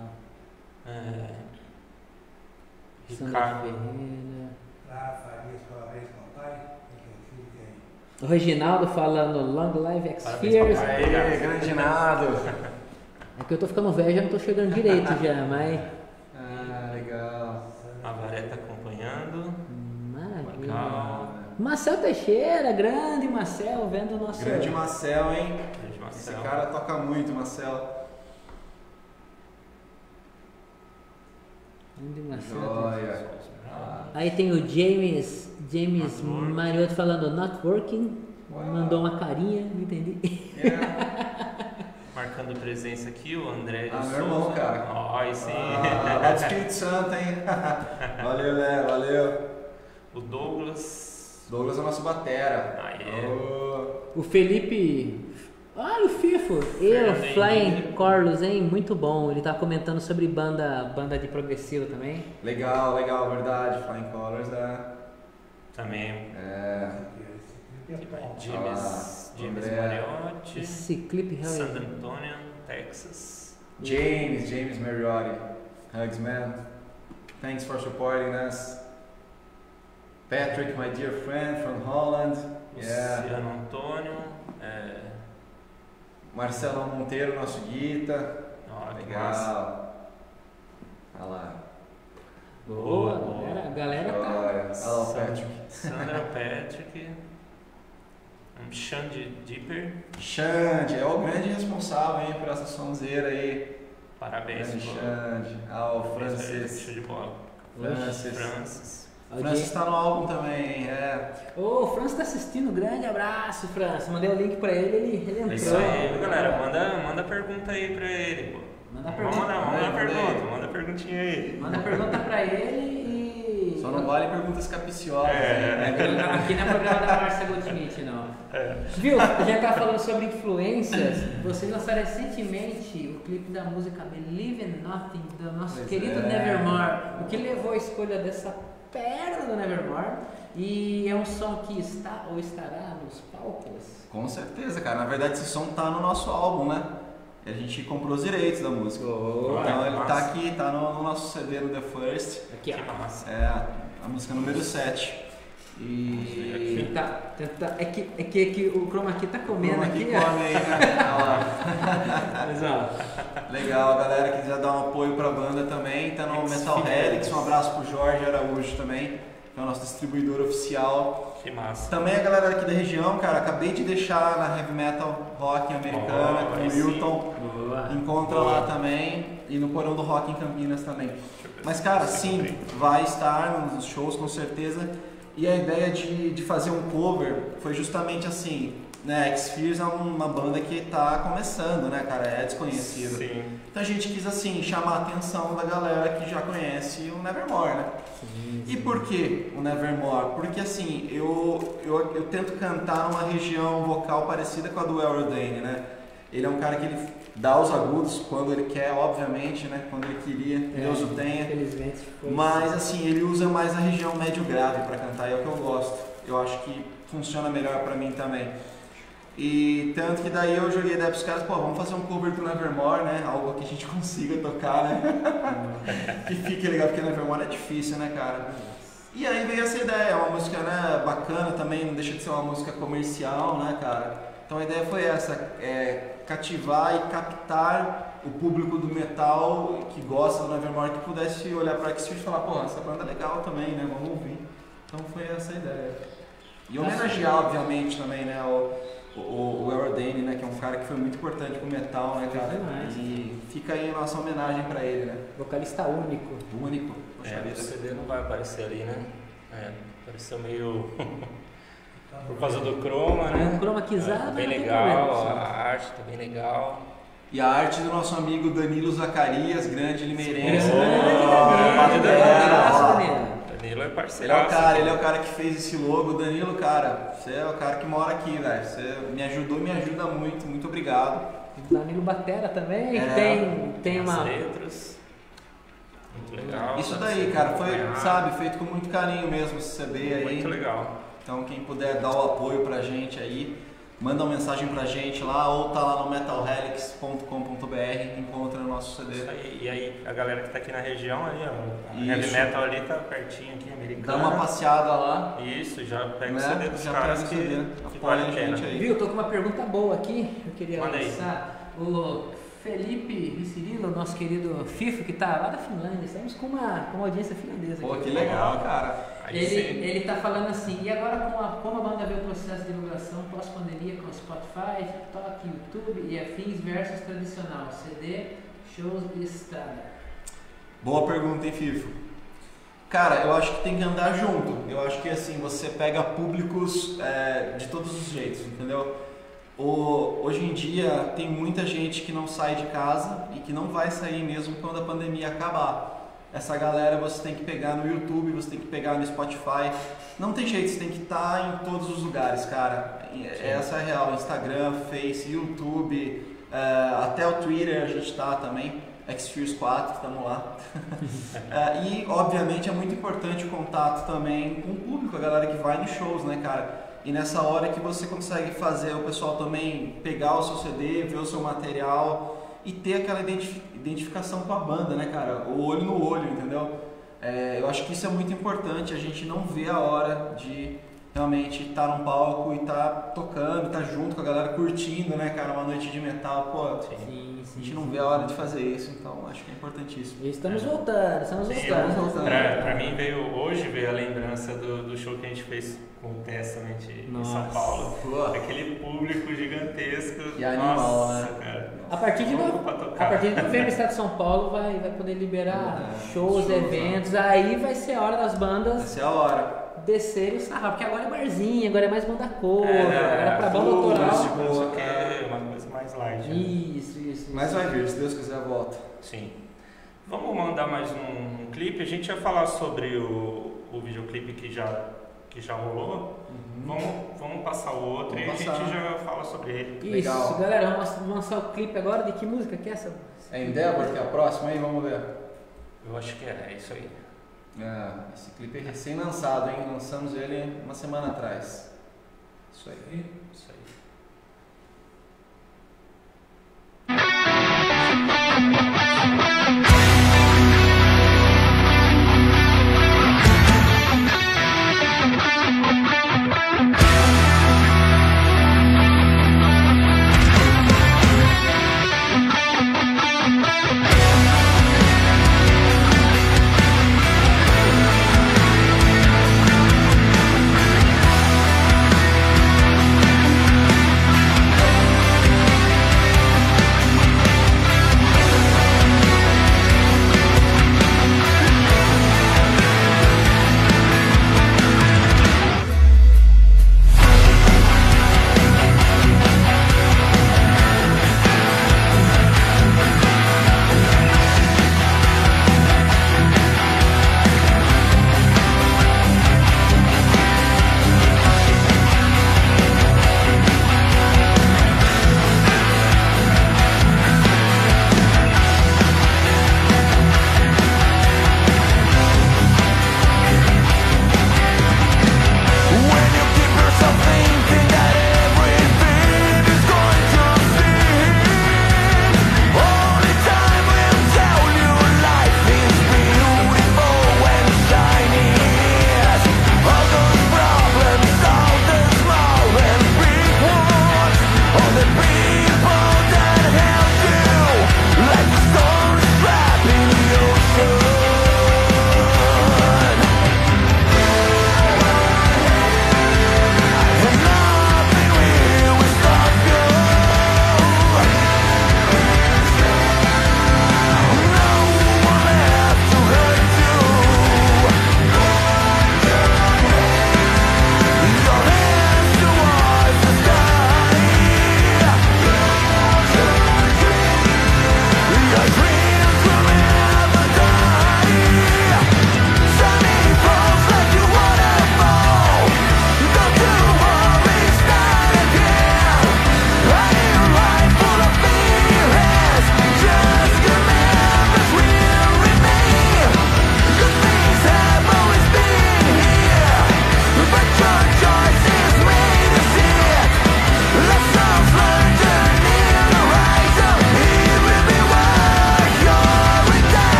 Speaker 1: Ricardo.
Speaker 2: O Reginaldo falando Long Live X-Fears.
Speaker 3: Aê, grande Nado.
Speaker 2: É que eu tô ficando velho, já não tô chegando direito já, mas...
Speaker 3: Legal.
Speaker 1: A Varé tá acompanhando.
Speaker 2: Maravilha.
Speaker 1: Legal.
Speaker 2: Marcel Teixeira, grande Marcel, vendo o nosso...
Speaker 3: Grande Marcel, hein?
Speaker 1: Grande Marcel.
Speaker 3: Esse cara toca muito, Marcel.
Speaker 2: Grande Marcel.
Speaker 3: Joia.
Speaker 2: Aí tem o James Mariotto falando not working. Mandou uma carinha, não entendi.
Speaker 1: Marcando presença aqui, o André de Souza.
Speaker 3: Meu irmão, cara.
Speaker 1: Ó, sim.
Speaker 3: Lá do Espírito Santo, hein? Valeu, né? Valeu.
Speaker 1: O Douglas.
Speaker 3: Douglas é o nosso batera.
Speaker 2: O Felipe... Olha o Fifo. Flying Corlos, hein? Muito bom. Ele tá comentando sobre banda de progressivo também.
Speaker 3: Legal, verdade. Flying Colors,
Speaker 1: Também. James Mariotti.
Speaker 2: Esse clipe
Speaker 1: San Antonio, Texas.
Speaker 3: James Mariotti. Hugs, man. Thanks for supporting us. Patrick, my dear friend from Holland.
Speaker 1: Luciano Antônio.
Speaker 3: Marcelo Monteiro, nosso guita.
Speaker 1: Legal.
Speaker 3: Olha lá.
Speaker 2: Boa. A galera tá...
Speaker 3: Olha lá o Patrick.
Speaker 1: Sandra Patrick. Xande Dipper.
Speaker 3: Xande, é o grande responsável, hein, por essa sonzeira aí.
Speaker 1: Parabéns,
Speaker 3: Xande. O Francis.
Speaker 1: Show de bola.
Speaker 3: Francis tá no álbum também,
Speaker 2: O Francis tá assistindo, grande abraço, Francis. Mandei o link pra ele entrou.
Speaker 1: É isso aí, galera. Manda pergunta aí pra ele, pô.
Speaker 2: Manda pergunta.
Speaker 1: Manda perguntinha aí.
Speaker 2: Manda pergunta pra ele e...
Speaker 3: Só não vale perguntas capiciosas.
Speaker 2: Aqui não é programa da Márcia Goldschmidt, não. Viu? A gente tava falando sobre influências. Vocês lançaram recentemente o clipe da música Believe in Nothing, do nosso querido Nevermore. O que levou a escolha dessa pérola do Nevermore? E é um som que está ou estará nos palcos?
Speaker 3: Com certeza, cara. Na verdade, esse som tá no nosso álbum, né? E a gente comprou os direitos da música. Então ele tá aqui, tá no nosso CD no The First.
Speaker 2: Aqui, ó.
Speaker 1: Massa.
Speaker 3: A música número 7. E...
Speaker 2: É que o Chroma Key tá comendo aqui,
Speaker 3: come aí, né? Olha lá.
Speaker 2: Mas, ó.
Speaker 3: Legal, a galera que quiser dar um apoio pra banda também, tá no Metal Helix. Um abraço pro Jorge Araújo também, que é o nosso distribuidor oficial.
Speaker 1: Que massa.
Speaker 3: Também a galera aqui da região, cara, acabei de deixar na Heavy Metal Rock americana com o Wilton. Encontra lá também. E no Porão do Rock em Campinas também. Mas, cara, sim, vai estar nos shows com certeza. E a ideia de fazer um cover foi justamente assim, né, X-Fears é uma banda que tá começando, né, cara, é desconhecida.
Speaker 1: Sim.
Speaker 3: Então a gente quis, assim, chamar a atenção da galera que já conhece o Nevermore, né?
Speaker 2: Sim,
Speaker 3: E por que o Nevermore? Porque, assim, eu tento cantar numa região vocal parecida com a do Elrodane, né? Ele é um cara que ele dá os agudos quando ele quer, obviamente, né? Quando ele queria, Deus o tenha.
Speaker 2: Infelizmente foi.
Speaker 3: Mas, assim, ele usa mais a região médio-grave para cantar, e é o que eu gosto. Eu acho que funciona melhor para mim também. E tanto que daí eu joguei ideia pros caras, pô, vamos fazer um cover do Nevermore, né? Algo que a gente consiga tocar, né? Que fique legal, porque Nevermore é difícil, né, cara? E aí veio essa ideia, é uma música, né, bacana também, não deixa de ser uma música comercial, né, cara? Então a ideia foi essa, cativar e captar o público do metal que gosta do Nevermore, que pudesse olhar pra X-Fears e falar, pô, essa banda é legal também, né, vamos ouvir. Então foi essa a ideia. E homenagear, obviamente, também, né, o Elrodane, né, que é um cara que foi muito importante pro metal, né, cara? E fica aí a nossa homenagem pra ele, né?
Speaker 2: Vocalista único.
Speaker 3: Único. Poxa
Speaker 1: O
Speaker 3: vida.
Speaker 1: CD não vai aparecer ali, né? Apareceu meio... por causa do croma, né?
Speaker 2: Um chroma kizado,
Speaker 1: Tá bem
Speaker 2: não tem
Speaker 1: legal,
Speaker 2: problema,
Speaker 1: a arte tá bem legal.
Speaker 3: E a arte do nosso amigo Danilo Zacarias, grande limeirense.
Speaker 1: Grande
Speaker 2: Abraço,
Speaker 3: Danilo.
Speaker 2: Danilo.
Speaker 1: Danilo é
Speaker 3: Ele
Speaker 1: parceiro.
Speaker 3: é o cara, ele é o cara que fez esse logo. Danilo, cara, você é o cara que mora aqui, velho. Você me ajudou, me ajuda muito, muito obrigado.
Speaker 2: O Danilo Batera também, que tem
Speaker 1: As
Speaker 2: uma...
Speaker 1: letras. Muito legal.
Speaker 3: Isso daí, cara, foi, sabe, feito com muito carinho mesmo esse CD aí.
Speaker 1: Muito legal.
Speaker 3: Então quem puder dar o apoio pra gente aí, manda uma mensagem pra gente lá ou tá lá no metalhelix.com.br, encontra o nosso CD.
Speaker 1: Isso aí. E aí, a galera que tá aqui na região ali, ó, a
Speaker 3: Isso.
Speaker 1: Heavy Metal ali tá pertinho aqui,
Speaker 3: Dá
Speaker 1: americana.
Speaker 3: uma passeada lá,
Speaker 1: Isso, já pega
Speaker 3: né?
Speaker 1: o CD dos
Speaker 3: Já
Speaker 1: caras
Speaker 3: pega o CD,
Speaker 1: que
Speaker 3: apoia
Speaker 1: vale
Speaker 3: a
Speaker 1: a pena.
Speaker 3: gente aí.
Speaker 2: Viu, tô com uma pergunta boa aqui, eu queria
Speaker 1: Manda aí.
Speaker 2: lançar. O Felipe Cirilo, nosso querido Fifo, que tá lá da Finlândia, estamos com uma audiência finlandesa
Speaker 3: Pô,
Speaker 2: aqui.
Speaker 3: que legal, cara.
Speaker 1: Aí sim.
Speaker 2: Ele tá falando assim, e agora como a banda vê o processo de divulgação pós-pandemia com Spotify, TikTok, YouTube e afins versus tradicional, CD, shows e estrada?
Speaker 3: Boa pergunta, hein, Fifo? Cara, eu acho que tem que andar junto. Eu acho que assim, você pega públicos de todos os jeitos, entendeu? Hoje em dia tem muita gente que não sai de casa e que não vai sair mesmo quando a pandemia acabar. Essa galera você tem que pegar no YouTube, você tem que pegar no Spotify. Não tem jeito, você tem que estar em todos os lugares, cara. Essa é a real. Instagram, Face, YouTube, até o Twitter a gente tá também. X-Fears 4, estamos lá. E, obviamente, é muito importante o contato também com o público, a galera que vai nos shows, né, cara? E nessa hora que você consegue fazer o pessoal também pegar o seu CD, ver o seu material e ter aquela identificação com a banda, né, cara? O olho no olho, entendeu? Eu acho que isso é muito importante, a gente não vê a hora de realmente estar num palco e estar tocando, estar junto com a galera curtindo, né, cara? Uma noite de metal, pô,
Speaker 2: Sim,
Speaker 3: a gente não vê a hora de fazer isso, então acho que é importantíssimo.
Speaker 2: E estamos voltando, estamos
Speaker 1: Sim,
Speaker 2: voltando.
Speaker 1: pra mim hoje veio a lembrança do show que a gente fez com o Testament em São
Speaker 2: Nossa.
Speaker 1: Paulo.
Speaker 3: Pô.
Speaker 1: Aquele público gigantesco.
Speaker 3: E animal,
Speaker 1: Nossa,
Speaker 3: né?
Speaker 1: cara.
Speaker 2: A partir de
Speaker 1: Louco pra tocar.
Speaker 2: a partir de novembro, o estado de São Paulo vai poder liberar shows,
Speaker 3: shows,
Speaker 2: eventos, aí vai ser a hora das bandas
Speaker 3: Essa é a hora.
Speaker 2: descerem o sarrafo, porque agora é barzinho, agora é mais banda cover, agora pra banda autoral.
Speaker 1: Isso aqui é uma coisa mais light. Né?
Speaker 2: Isso.
Speaker 3: Mas vai vir, se Deus quiser, volta.
Speaker 1: Sim. Vamos mandar mais um clipe. A gente ia falar sobre o videoclipe que já rolou. Vamos passar o outro
Speaker 3: Vamos
Speaker 1: e a
Speaker 3: passar.
Speaker 1: gente já fala sobre ele.
Speaker 2: Isso,
Speaker 3: Legal.
Speaker 2: galera, vamos lançar o clipe agora. De que música que é essa?
Speaker 3: É Endeavor, que é a próxima aí, vamos ver.
Speaker 1: Eu acho que é isso aí.
Speaker 3: Esse clipe é recém-lançado, hein? Lançamos ele uma semana atrás. Isso aí.
Speaker 1: Isso aí.
Speaker 5: Thank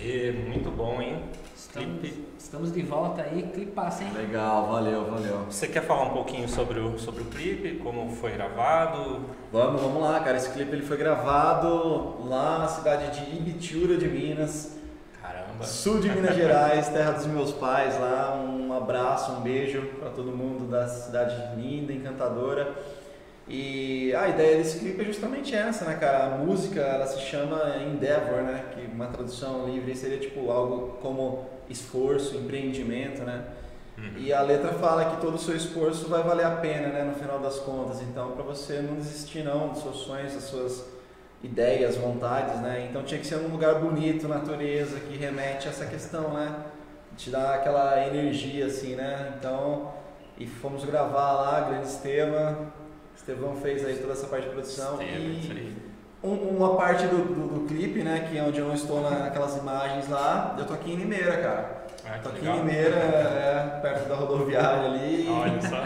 Speaker 1: Aê, muito bom, hein?
Speaker 2: Estamos de volta aí, clipaço, hein?
Speaker 3: Legal, valeu.
Speaker 1: Você quer falar um pouquinho sobre o clipe, como foi gravado?
Speaker 3: Vamos lá, cara. Esse clipe ele foi gravado lá na cidade de Ibitura de Minas,
Speaker 1: Caramba!
Speaker 3: sul de Minas Gerais, terra dos meus pais lá. Um abraço, um beijo para todo mundo da cidade linda, encantadora. E a ideia desse clipe é justamente essa, né, cara? A música, ela se chama Endeavor, né? Que uma tradução livre seria tipo algo como esforço, empreendimento, né? E a letra fala que todo o seu esforço vai valer a pena, né, no final das contas. Então, para você não desistir não dos seus sonhos, das suas ideias, vontades, né? Então tinha que ser num lugar bonito, natureza, que remete a essa questão, né? Te dá aquela energia assim, né? Então, e fomos gravar lá, grande Estevão fez aí toda essa parte de produção. E uma parte do clipe, né, que é onde eu não estou naquelas imagens lá, eu tô aqui em Limeira, cara. Tô aqui em Limeira, perto da rodoviária ali.
Speaker 1: Olha só.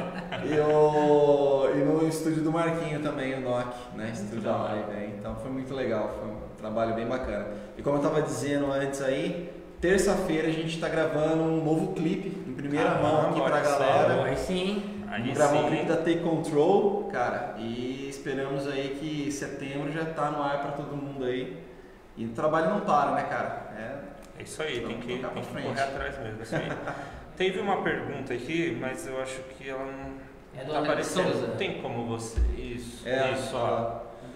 Speaker 3: E no estúdio do Marquinho também, o NOC, né, estúdio da live. Então foi muito legal, foi um trabalho bem bacana. E como eu tava dizendo antes aí, terça-feira a gente tá gravando um novo clipe em primeira mão aqui pra galera.
Speaker 2: Aí sim.
Speaker 3: Vamos gravar um clipe da Take Control, cara, e esperamos aí que setembro já tá no ar pra todo mundo aí. E o trabalho não para, né, cara?
Speaker 1: É isso aí, tem que
Speaker 3: frente.
Speaker 1: correr atrás mesmo. É isso aí. Teve uma pergunta aqui, mas eu acho que ela não
Speaker 2: É do
Speaker 1: tá
Speaker 2: André
Speaker 1: aparecendo.
Speaker 2: Souza.
Speaker 1: Tem como você. Isso,
Speaker 3: Isso,
Speaker 1: ó.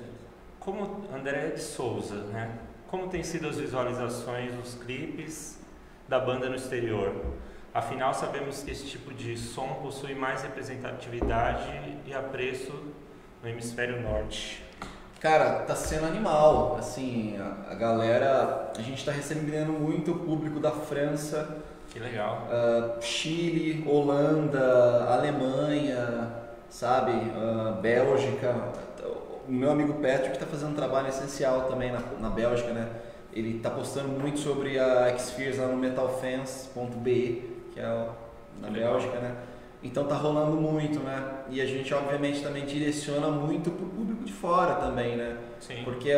Speaker 1: Como André de Souza, né? Como tem sido as visualizações dos clipes da banda no exterior? Afinal, sabemos que esse tipo de som possui mais representatividade e apreço no hemisfério norte.
Speaker 3: Cara, tá sendo animal, assim, a galera, a gente tá recebendo muito público da França,
Speaker 1: Que legal.
Speaker 3: Chile, Holanda, Alemanha, sabe, Bélgica. O meu amigo Patrick tá fazendo um trabalho essencial também na Bélgica, né? Ele tá postando muito sobre a Xfears lá no metalfans.be, que é na Bélgica, né? Então tá rolando muito, né? E a gente obviamente também direciona muito pro público de fora também, né?
Speaker 1: Sim.
Speaker 3: Porque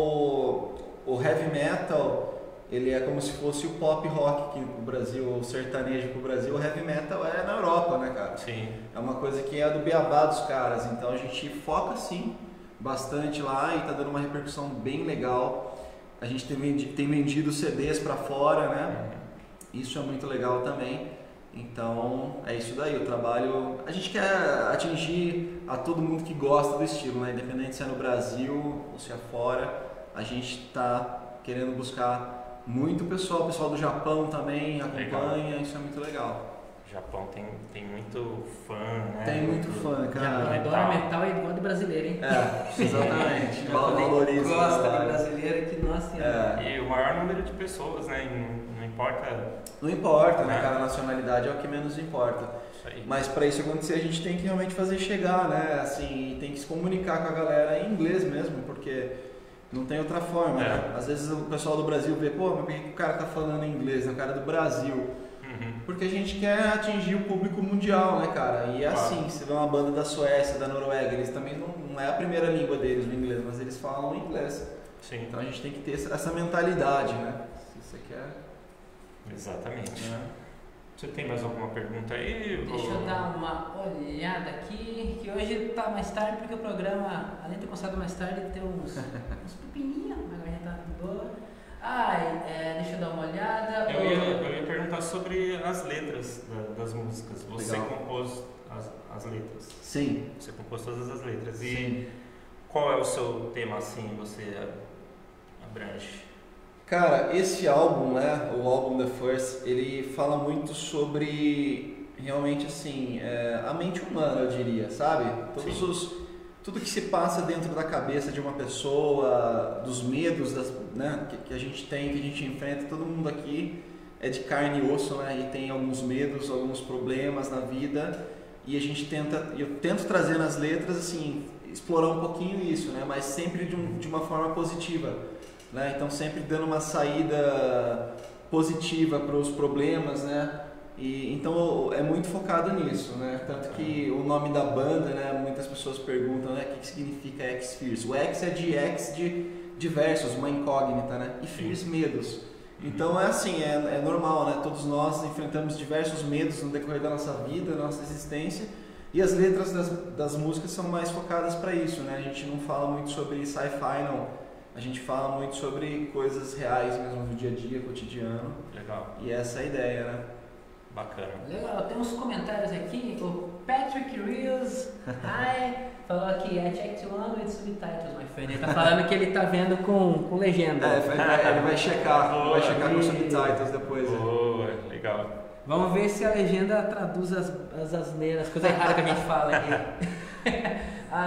Speaker 3: o heavy metal, ele é como se fosse o pop rock aqui pro Brasil, o sertanejo pro Brasil, o heavy metal é na Europa, né, cara?
Speaker 1: Sim.
Speaker 3: É uma coisa que é do beabá dos caras, então a gente foca sim bastante lá e tá dando uma repercussão bem legal. A gente tem vendido CDs para fora, né? Isso é muito legal também. Então é isso daí, o trabalho. A gente quer atingir a todo mundo que gosta do estilo, né? Independente se é no Brasil ou se é fora, a gente está querendo buscar muito pessoal. O pessoal do Japão também acompanha, legal. Isso é muito legal.
Speaker 1: O Japão tem muito fã, né?
Speaker 3: Tem muito fã, cara.
Speaker 2: Adora metal e igual de brasileiro, hein?
Speaker 3: Exatamente. Valoriza.
Speaker 2: Gosta de brasileiro que, nossa senhora.
Speaker 1: E o maior número de pessoas, né? Não importa.
Speaker 3: Não importa, né, cara? A nacionalidade é o que menos importa.
Speaker 1: Isso aí.
Speaker 3: Mas para isso acontecer, a gente tem que realmente fazer chegar, né? Assim, tem que se comunicar com a galera em inglês mesmo, porque não tem outra forma, né? Às vezes o pessoal do Brasil vê, pô, mas por que o cara tá falando inglês, né? O cara do Brasil. Porque a gente quer atingir o público mundial, né, cara? E é assim, você vê uma banda da Suécia, da Noruega, eles também não é a primeira língua deles o inglês, mas eles falam inglês.
Speaker 1: Sim.
Speaker 3: Então a gente tem que ter essa mentalidade, né? Se você quer...
Speaker 1: Exatamente. Você tem mais alguma pergunta aí?
Speaker 2: Deixa eu dar uma olhada aqui, que hoje tá mais tarde, porque o programa, além de ter começado mais tarde, tem uns pepininhos, mas agora já tá boa. Deixa eu dar uma olhada.
Speaker 1: Eu ia perguntar sobre as letras das músicas. Você
Speaker 3: Legal.
Speaker 1: compôs as letras?
Speaker 3: Sim.
Speaker 1: Você compôs todas as letras.
Speaker 3: Sim.
Speaker 1: E qual é o seu tema assim, você abrange?
Speaker 3: Cara, esse álbum, né, o álbum The First, ele fala muito sobre realmente assim, a mente humana, eu diria, sabe? Tudo que se passa dentro da cabeça de uma pessoa, dos medos, né, que a gente tem, que a gente enfrenta, todo mundo aqui é de carne e osso, né, e tem alguns medos, alguns problemas na vida, e a gente eu tento trazer nas letras, assim, explorar um pouquinho isso, né, mas sempre de uma forma positiva, né, então sempre dando uma saída positiva para os problemas, né. E, então é muito focado nisso, né? Tanto que o nome da banda, né? Muitas pessoas perguntam, né? O que significa Xfears? O X é de X de diversos, uma incógnita, né? E Fears, medos. Então é assim, é normal, né? Todos nós enfrentamos diversos medos no decorrer da nossa vida, da nossa existência, e as letras das músicas são mais focadas para isso, né? A gente não fala muito sobre sci-fi, não. A gente fala muito sobre coisas reais mesmo do dia a dia, cotidiano.
Speaker 1: Legal.
Speaker 3: E essa é a ideia, né?
Speaker 1: Bacana.
Speaker 2: Legal, tem uns comentários aqui. O Patrick Rios falou aqui, I checked one with subtitles, my friend. Ele tá falando que ele tá vendo com legenda.
Speaker 3: Ele vai checar,
Speaker 1: Boa,
Speaker 3: com subtitles depois.
Speaker 1: Boa, legal.
Speaker 2: Vamos ver se a legenda traduz as asneiras, as coisas erradas que a gente fala aqui.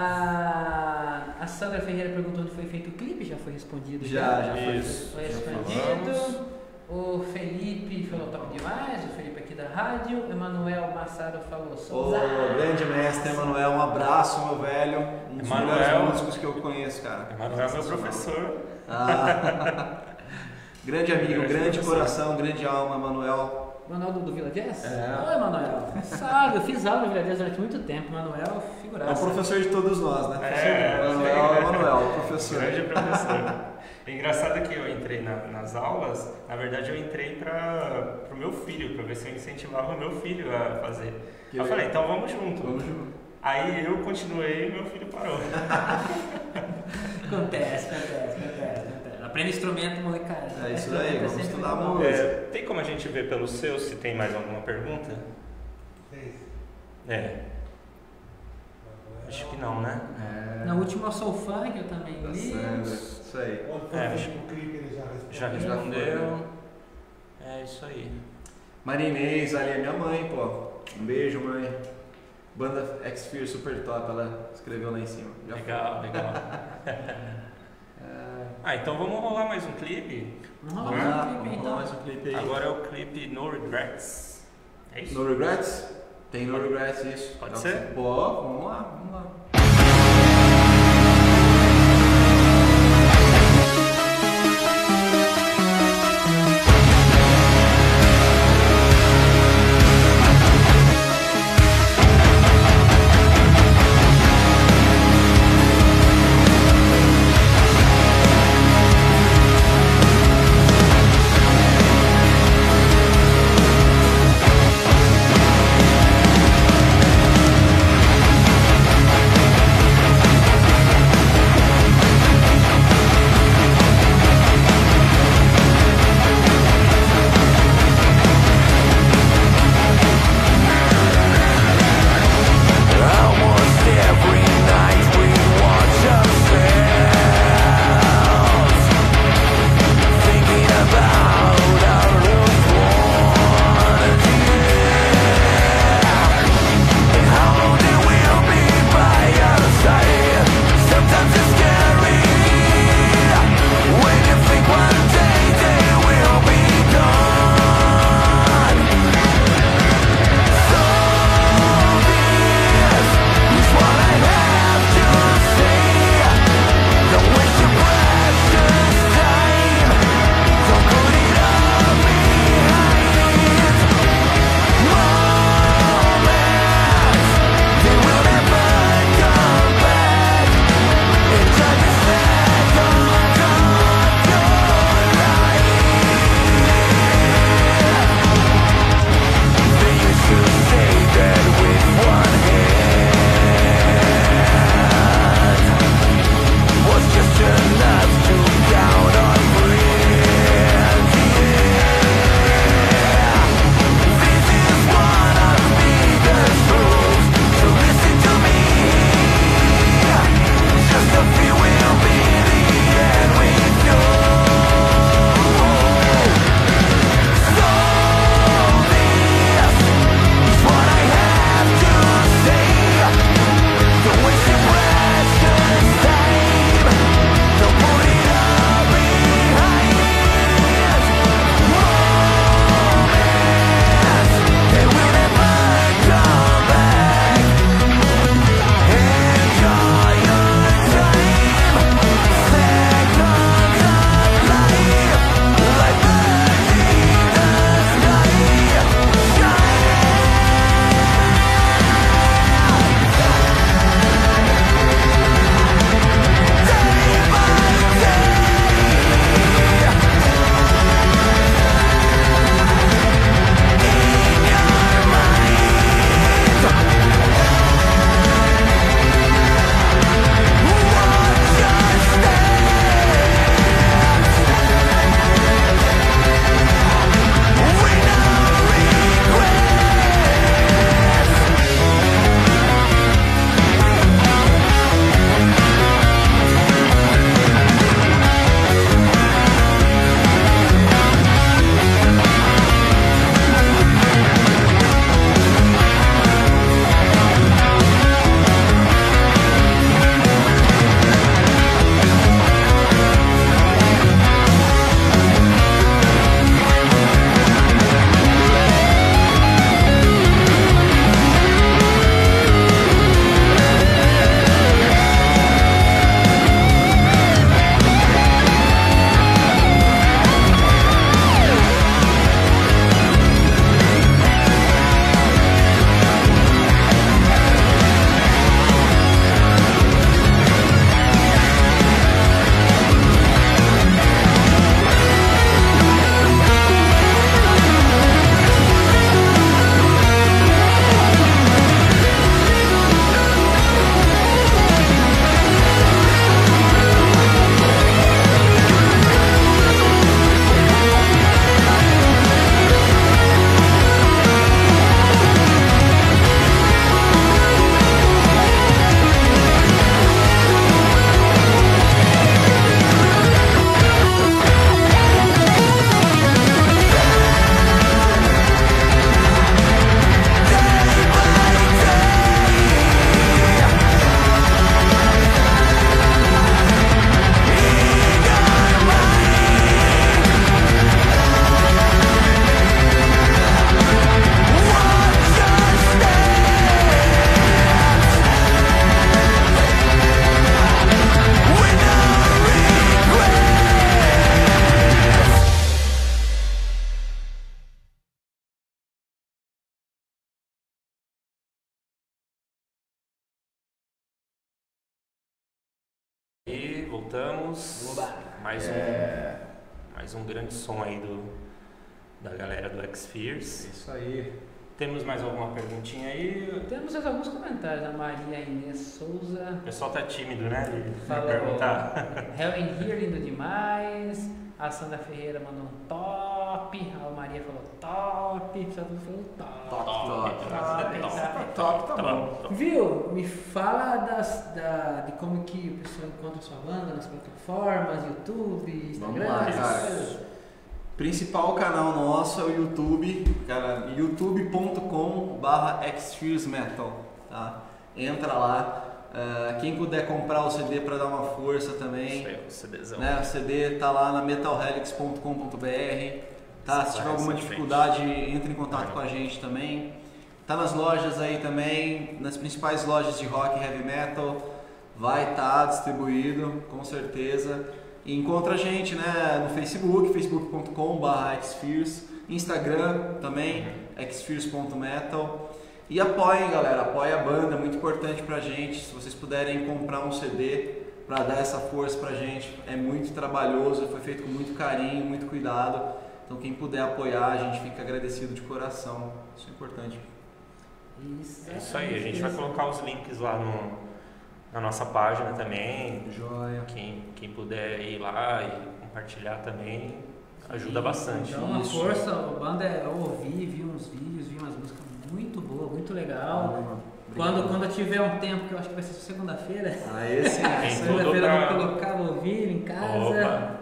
Speaker 2: A Sandra Ferreira perguntou onde foi feito o clipe, já foi respondido.
Speaker 3: Já
Speaker 2: foi respondido. O Felipe falou top demais, o Felipe aqui da rádio. Emanuel Massaro falou
Speaker 3: O grande mestre Emanuel, um abraço, meu velho. Um dos melhores músicos que eu conheço, cara.
Speaker 1: Emanuel é meu professor.
Speaker 3: Grande amigo, grande coração, grande alma, Emanuel.
Speaker 2: Emanuel do Vila Jazz?
Speaker 3: É.
Speaker 2: Oi, Emanuel. Sabe, eu fiz aula no Vila Jazz durante muito tempo. Emanuel, figuraça.
Speaker 3: É o professor de todos nós, né? Emanuel, professor.
Speaker 1: Grande professor. O engraçado é que eu entrei nas aulas, na verdade eu entrei para o meu filho, para ver se eu incentivava o meu filho a fazer. Eu falei, então vamos junto. Aí eu continuei e meu filho parou.
Speaker 2: Acontece. Aprende instrumento, molecada.
Speaker 3: É isso aí, vamos estudar música.
Speaker 1: Tem como a gente ver pelo seu se tem mais alguma pergunta? Acho que não, né?
Speaker 2: Na última eu sou fã, que eu também
Speaker 3: Tá
Speaker 2: li.
Speaker 3: isso aí.
Speaker 1: Acho que
Speaker 4: O clipe ele
Speaker 1: já respondeu. É isso aí.
Speaker 3: Maria Inês, ali é minha mãe, pô. Um beijo, mãe. Banda X-Fear super top, ela escreveu lá em cima. Já
Speaker 1: Legal. Então vamos rolar mais um clipe?
Speaker 2: Vamos rolar um clipe, então.
Speaker 3: mais um clipe aí.
Speaker 1: Agora é o clipe No Regrets. É isso?
Speaker 3: No Regrets? Tem No Regrets, isso.
Speaker 1: Pode ser?
Speaker 3: Boa, vamos lá.
Speaker 5: Regrets
Speaker 1: E voltamos.
Speaker 2: Oba.
Speaker 1: Mais um grande som aí da galera do Xfears.
Speaker 3: Isso aí.
Speaker 1: Temos mais alguma perguntinha aí?
Speaker 2: Temos alguns comentários. A Maria Inês Souza
Speaker 1: O pessoal tá tímido, né? De
Speaker 2: falou:
Speaker 1: perguntar.
Speaker 2: Hell in Here, lindo demais. A Sandra Ferreira mandou um top. A Maria falou top. O pessoal falou top.
Speaker 3: Tá bom.
Speaker 2: Viu? Me fala de como que o pessoal encontra sua banda nas plataformas, YouTube, Instagram.
Speaker 3: Vamos lá,
Speaker 2: essas
Speaker 3: cara.
Speaker 2: coisas.
Speaker 3: Principal canal nosso é o YouTube, cara, youtube.com/xfearsmetal, tá? Entra lá. Quem puder comprar o CD para dar uma força também,
Speaker 1: Isso aí, o CDzão.
Speaker 3: né? O CD tá lá na metalhelix.com.br, tá? Se tiver alguma
Speaker 1: Essa
Speaker 3: dificuldade, entre em contato com a gente também. Tá nas lojas aí também, nas principais lojas de rock e heavy metal, vai estar distribuído, com certeza. E encontra a gente, né, no Facebook, facebook.com/xfears, Instagram também, xfears.metal. E apoiem, galera, apoiem a banda, é muito importante pra gente. Se vocês puderem comprar um CD pra dar essa força pra gente, é muito trabalhoso, foi feito com muito carinho, muito cuidado. Então quem puder apoiar, a gente fica agradecido de coração. Isso é importante.
Speaker 1: É isso aí, a gente vai colocar os links lá na nossa página também.
Speaker 3: Joia.
Speaker 1: Quem puder ir lá e compartilhar também, ajuda bastante.
Speaker 2: Dá uma
Speaker 3: Isso.
Speaker 2: força, a banda eu ouvi, vi uns vídeos, vi umas músicas muito boas, muito legal. Quando eu tiver um tempo, que eu acho que vai ser segunda-feira,
Speaker 3: Aí sim,
Speaker 1: Tem
Speaker 2: segunda-feira eu
Speaker 1: tudo
Speaker 2: vou colocar, vou ouvir em casa.
Speaker 1: Opa.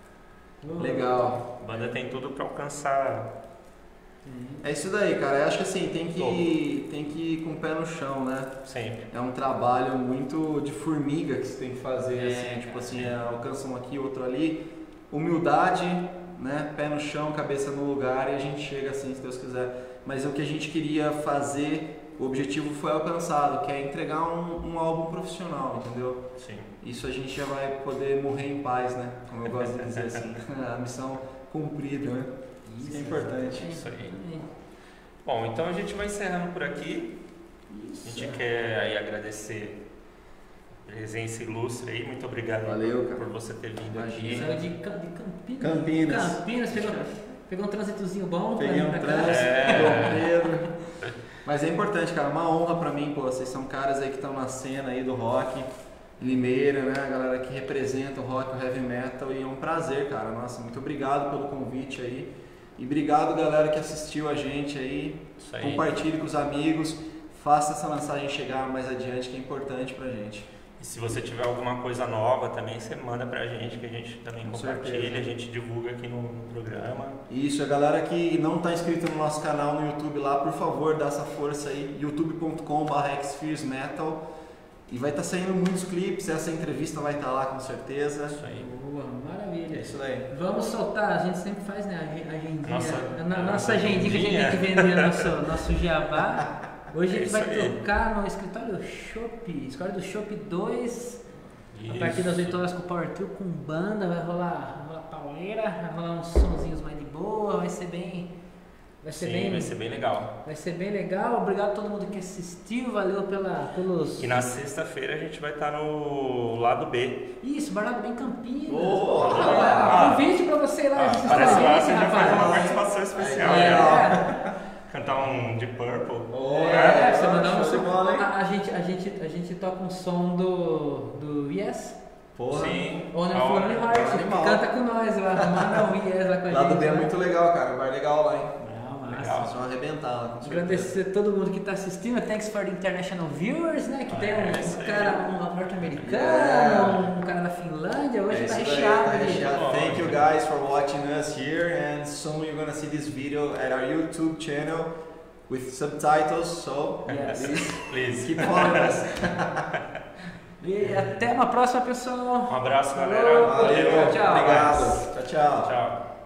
Speaker 3: legal.
Speaker 1: A banda tem tudo pra alcançar.
Speaker 3: É isso daí, cara. Eu acho que assim, tem que ir com o pé no chão, né?
Speaker 1: Sempre.
Speaker 3: É um trabalho muito de formiga que você tem que fazer, assim,
Speaker 2: cara.
Speaker 3: tipo assim, alcança um aqui, outro ali. Humildade, né? Pé no chão, cabeça no lugar e a gente chega assim, se Deus quiser. Mas o que a gente queria fazer, o objetivo foi alcançado, que é entregar um álbum profissional, entendeu?
Speaker 1: Sim.
Speaker 3: Isso a gente já vai poder morrer em paz, né? Como eu gosto de dizer assim. A missão cumprida, né? Isso é importante.
Speaker 1: Isso aí. Bom, então a gente vai encerrando por aqui. A gente quer aí agradecer a presença ilustre aí. Muito obrigado
Speaker 3: Valeu, cara.
Speaker 1: por você ter vindo
Speaker 3: Imagina.
Speaker 2: Saiu de Campinas.
Speaker 3: Campinas.
Speaker 2: Pegou um trânsitozinho bom.
Speaker 3: Peguei um
Speaker 2: pra vir pra cá.
Speaker 3: trânsito, Dom Pedro. Mas é importante, cara, uma honra pra mim, pô, vocês são caras aí que estão na cena aí do rock, Limeira, né, a galera que representa o rock, o heavy metal, e é um prazer, cara, nossa, muito obrigado pelo convite aí, e obrigado, galera, que assistiu a gente aí,
Speaker 1: Isso aí.
Speaker 3: compartilhe com os amigos, faça essa mensagem chegar mais adiante, que é importante pra gente.
Speaker 1: E se você tiver alguma coisa nova também, você manda pra gente, que a gente também
Speaker 3: Com
Speaker 1: compartilha,
Speaker 3: certeza.
Speaker 1: a gente divulga aqui no programa.
Speaker 3: Isso, a galera que não está inscrita no nosso canal no YouTube lá, por favor, dá essa força aí, youtube.com/xfearsmetal, e vai estar saindo muitos clipes, essa entrevista vai estar lá com certeza.
Speaker 1: Isso aí.
Speaker 2: Boa, maravilha.
Speaker 3: É isso daí.
Speaker 2: Vamos soltar, a gente sempre faz, né, a agendinha.
Speaker 1: Nossa
Speaker 2: Nossa agendinha que a gente tem que vender nosso jabá. Hoje a gente vai tocar no escritório escritório do Shop 2, a partir das 8 horas com o Power Trio, com banda, vai rolar pauleira, vai rolar uns sonzinhos mais de boa, vai ser bem
Speaker 1: legal.
Speaker 2: Vai ser bem legal. Obrigado a todo mundo que assistiu, valeu pelos...
Speaker 1: E na sexta-feira a gente vai estar no lado B.
Speaker 2: Isso, Barlado Bem Campinas. Convite pra você ir lá assistir a
Speaker 1: Parece lá,
Speaker 2: gente,
Speaker 1: você já faz uma
Speaker 2: rapaz.
Speaker 1: participação especial.
Speaker 2: É.
Speaker 1: Né? Cantar um de Purple.
Speaker 2: Você mandar
Speaker 3: show de bola, hein?
Speaker 2: a gente toca um som do Yes.
Speaker 3: Porra.
Speaker 1: Sim.
Speaker 2: Ou na
Speaker 1: Ó,
Speaker 2: Fulano Heart,
Speaker 3: animal.
Speaker 2: canta com nós lá, manda um Yes lá com a gente.
Speaker 3: Lá do B é
Speaker 2: né?
Speaker 3: muito legal, cara, um bar legal lá, hein?
Speaker 2: Não, massa.
Speaker 1: Legal.
Speaker 3: Vocês vão arrebentar lá, com certeza.
Speaker 2: Agradecer a todo mundo que está assistindo. Thanks for the international viewers, né? Que tem
Speaker 1: isso
Speaker 2: um
Speaker 1: aí.
Speaker 2: cara norte-americano, um cara da Finlândia. Hoje tá
Speaker 3: isso daí,
Speaker 2: recheado.
Speaker 3: tá
Speaker 2: de-
Speaker 3: recheado. Thank you guys for watching us here, and soon you're gonna see this video at our YouTube channel with subtitles, so
Speaker 2: Yes.
Speaker 1: Please.
Speaker 3: keep following us.
Speaker 2: E até uma próxima, pessoal.
Speaker 1: Um abraço, galera.
Speaker 2: Falou.
Speaker 3: Valeu,
Speaker 2: Tchau.
Speaker 3: obrigado. Tchau, tchau.
Speaker 1: Tchau.